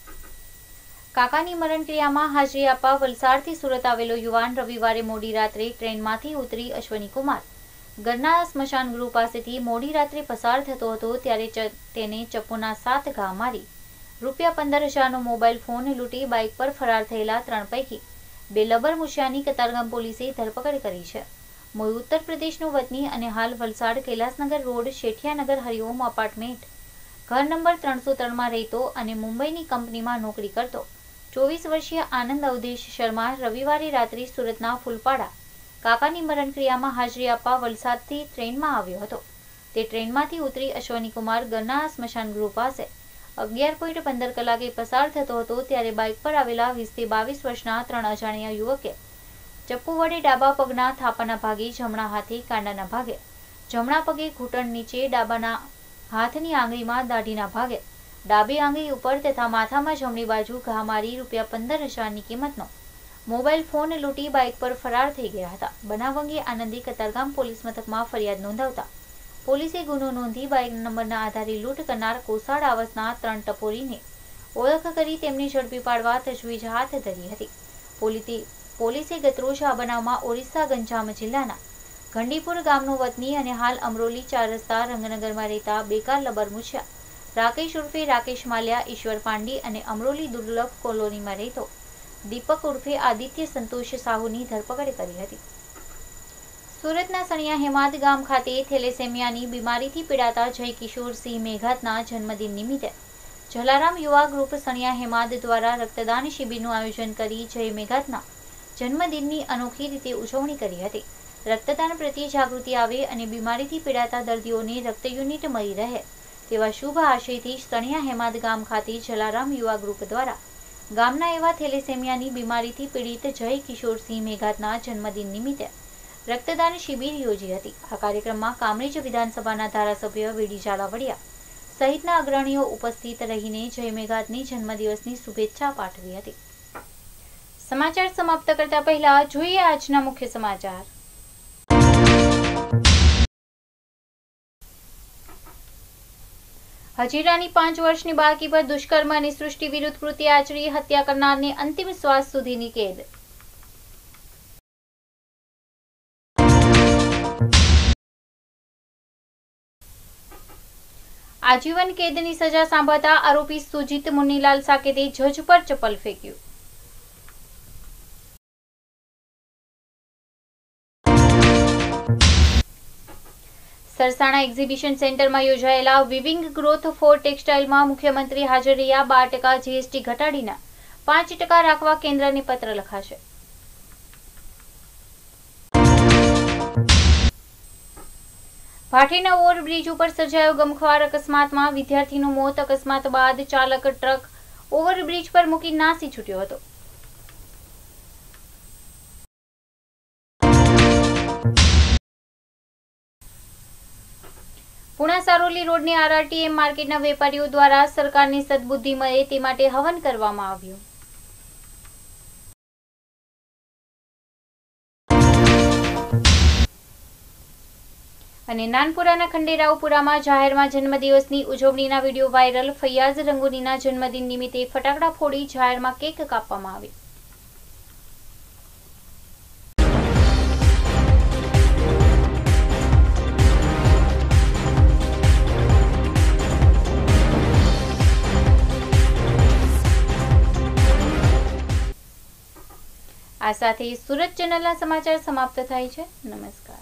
કાકાની મરણક્રિયામાં હાજરી આપવા વલસાડથી સુરત આવેલો યુવાન રવિવારે મોડી રાત્રે ટ્રેનમાંથી ઉતરી અશ્વની કુમાર ગરના સ્મશાન ગૃહ પાસેથી મોડી રાત્રે પસાર થતો હતો ત્યારે તેને ચપ્પુના સાત ઘા મારી રૂપિયા પંદર હજારનો મોબાઈલ ફોન લૂંટી બાઇક પર ફરાર થયેલા ત્રણ પૈકી બે લબર મુશિયાની કતારગામ પોલીસે ધરપકડ કરી છે. મૂળ ઉત્તર પ્રદેશનો વતની અને હાલ વલસાડ કૈલાસનગર રોડ શેઠિયાનગર હરિઓમ અપાર્ટમેન્ટ ઘર નંબર ત્રણસો ત્રણમાં રહેતો અને મુંબઈની કંપનીમાં નોકરી કરતો ચોવીસ વર્ષીય આનંદ અવધેશ શર્મા રવિવારે રાત્રે સુરતના ફૂલપાડા કાકાની મરણક્રિયામાં હાજરી આપવા વલસાડથી ટ્રેનમાં આવ્યો હતો. તે ટ્રેનમાંથી ઉતરી અશ્વની કુમાર ગરના સ્મશાન ગૃહ પાસે અગિયાર પોઈન્ટ પંદર કલાકે પસાર થતો હતો ત્યારે બાઇક પર આવેલા વીસથી બાવીસ વર્ષના ત્રણ અજાણ્યા યુવકે ચપ્પુ વડે ડાબા પગના થાપાના ભાગે, જમણા હાથે કાંડાના ભાગે, જમણા પગે ઘૂંટણ નીચે, ડાબાના હાથની આંગળીમાં દાઢીના ભાગે, ડાબી આંગળી ઉપર તથા માથામાં જમણી બાજુ ઘા મારી રૂપિયા પંદર હજારની કિંમતનો મોબાઈલ ફોન લૂંટી બાઇક પર ફરાર થઈ ગયા હતા. બનાવ અંગે આનંદી કતારગામ પોલીસ મથકમાં ફરિયાદ નોંધાવતા પોલીસે ગુનો નોંધી બાઇક નંબરના આધારે લૂંટ કરનાર કોસાડ આવાસના ત્રણ ટપોરીને ઓળખ કરી તેમને ઝડપી પાડવા તજવીજ હાથ ધરી હતી. પોલીસે ગતરોજ આ બનાવમાં ઓરિસ્સા ગંજામ જિલ્લાના ગંડીપુર ગામનો વતની અને હાલ અમરોલી ચાર રસ્તા રંગનગરમાં રહેતા બેકાર લબર મુછિયા રાકેશ ઉર્ફે રાકેશ માલ્યા, ઈશ્વર પાંડી અને અમરોલી દુર્લભ કોલોનીમાં રહેતો દીપક ઉર્ફે આદિત્ય સંતોષ સાહુની ધરપકડ કરી હતી. સુરતના સણિયા હેમાદ ગામ ખાતે થેલેસેમિયાની બીમારીથી પીડાતા જય કિશોરસિંહ મેઘાતના જન્મદિન નિમિત્તે જલારામ યુવા ગ્રુપ સણિયા હેમાદ દ્વારા રક્તદાન શિબિરનું આયોજન કરી જય મેઘાતના જન્મદિનની અનોખી રીતે ઉજવણી કરી હતી. રક્તદાન પ્રત્યે જાગૃતિ આવે અને બીમારીથી પીડાતા દર્દીઓને રક્ત યુનિટ મળી રહે તેવા શુભ આશયથી સણિયા હેમાદ ગામ ખાતે જલારામ યુવા ગ્રુપ દ્વારા ગામના એવા થેલેસેમિયાની બીમારીથી પીડિત જય કિશોરસિંહ મેઘાતના જન્મદિન નિમિત્તે રક્તદાન શિબિર યોજી હતી. આ કાર્યક્રમમાં કામરેજ વિધાનસભાના ધારાસભ્ય વીડી ઝાલાવાડિયા સહિતના અગ્રણીઓ ઉપસ્થિત રહીને જય મેઘાતની જન્મદિવસની શુભેચ્છા પાઠવી હતી. સમાચાર સમાપ્ત કરતા પહેલા જોઈએ આજના મુખ્ય સમાચાર. હજીરાની પાંચ વર્ષની બાળકી પર દુષ્કર્મ અને સૃષ્ટિ વિરુદ્ધ કૃત્ય આચરી હત્યા કરનારને અંતિમ શ્વાસ સુધીની કેદ. આજીવન કેદની સજા સાંભળતા આરોપી સુજીત મુન્નીલાલ સાકેતે જજ પર ચપ્પલ ફેંક્યું. સરસાણા એક્ઝિબિશન સેન્ટરમાં યોજાયેલા વિવિંગ ગ્રોથ ફોર ટેક્સટાઇલમાં મુખ્યમંત્રી હાજર રહ્યા. બાર ટકા જીએસટી ઘટાડીને પાંચ ટકા રાખવા કેન્દ્રને પત્ર લખાશે. ભાટીના ઓવરબ્રિજ ઉપર સર્જાયો ગમખ્વાર અકસ્માતમાં વિદ્યાર્થીનું મોત. અકસ્માત બાદ ચાલક ટ્રક ઓવરબ્રિજ પર મૂકી નાસી છૂટ્યો હતો. પુણા સારોલી રોડની આરઆરટીએમ માર્કેટના વેપારીઓ દ્વારા સરકારની સદબુદ્ધિ મળે તે માટે હવન કરવામાં આવ્યું. અને નાનપુરાના ખંડેરાવપુરામાં જાહેરમાં જન્મદિવસની ઉજવણીના વિડીયો વાયરલ. ફૈયાઝ રંગુનીના જન્મદિન નિમિત્તે ફટાકડા ફોડી જાહેરમાં કેક કાપવામાં આવી. આ સાથે સુરત ચેનલના સમાચાર સમાપ્ત થાય છે. નમસ્કાર.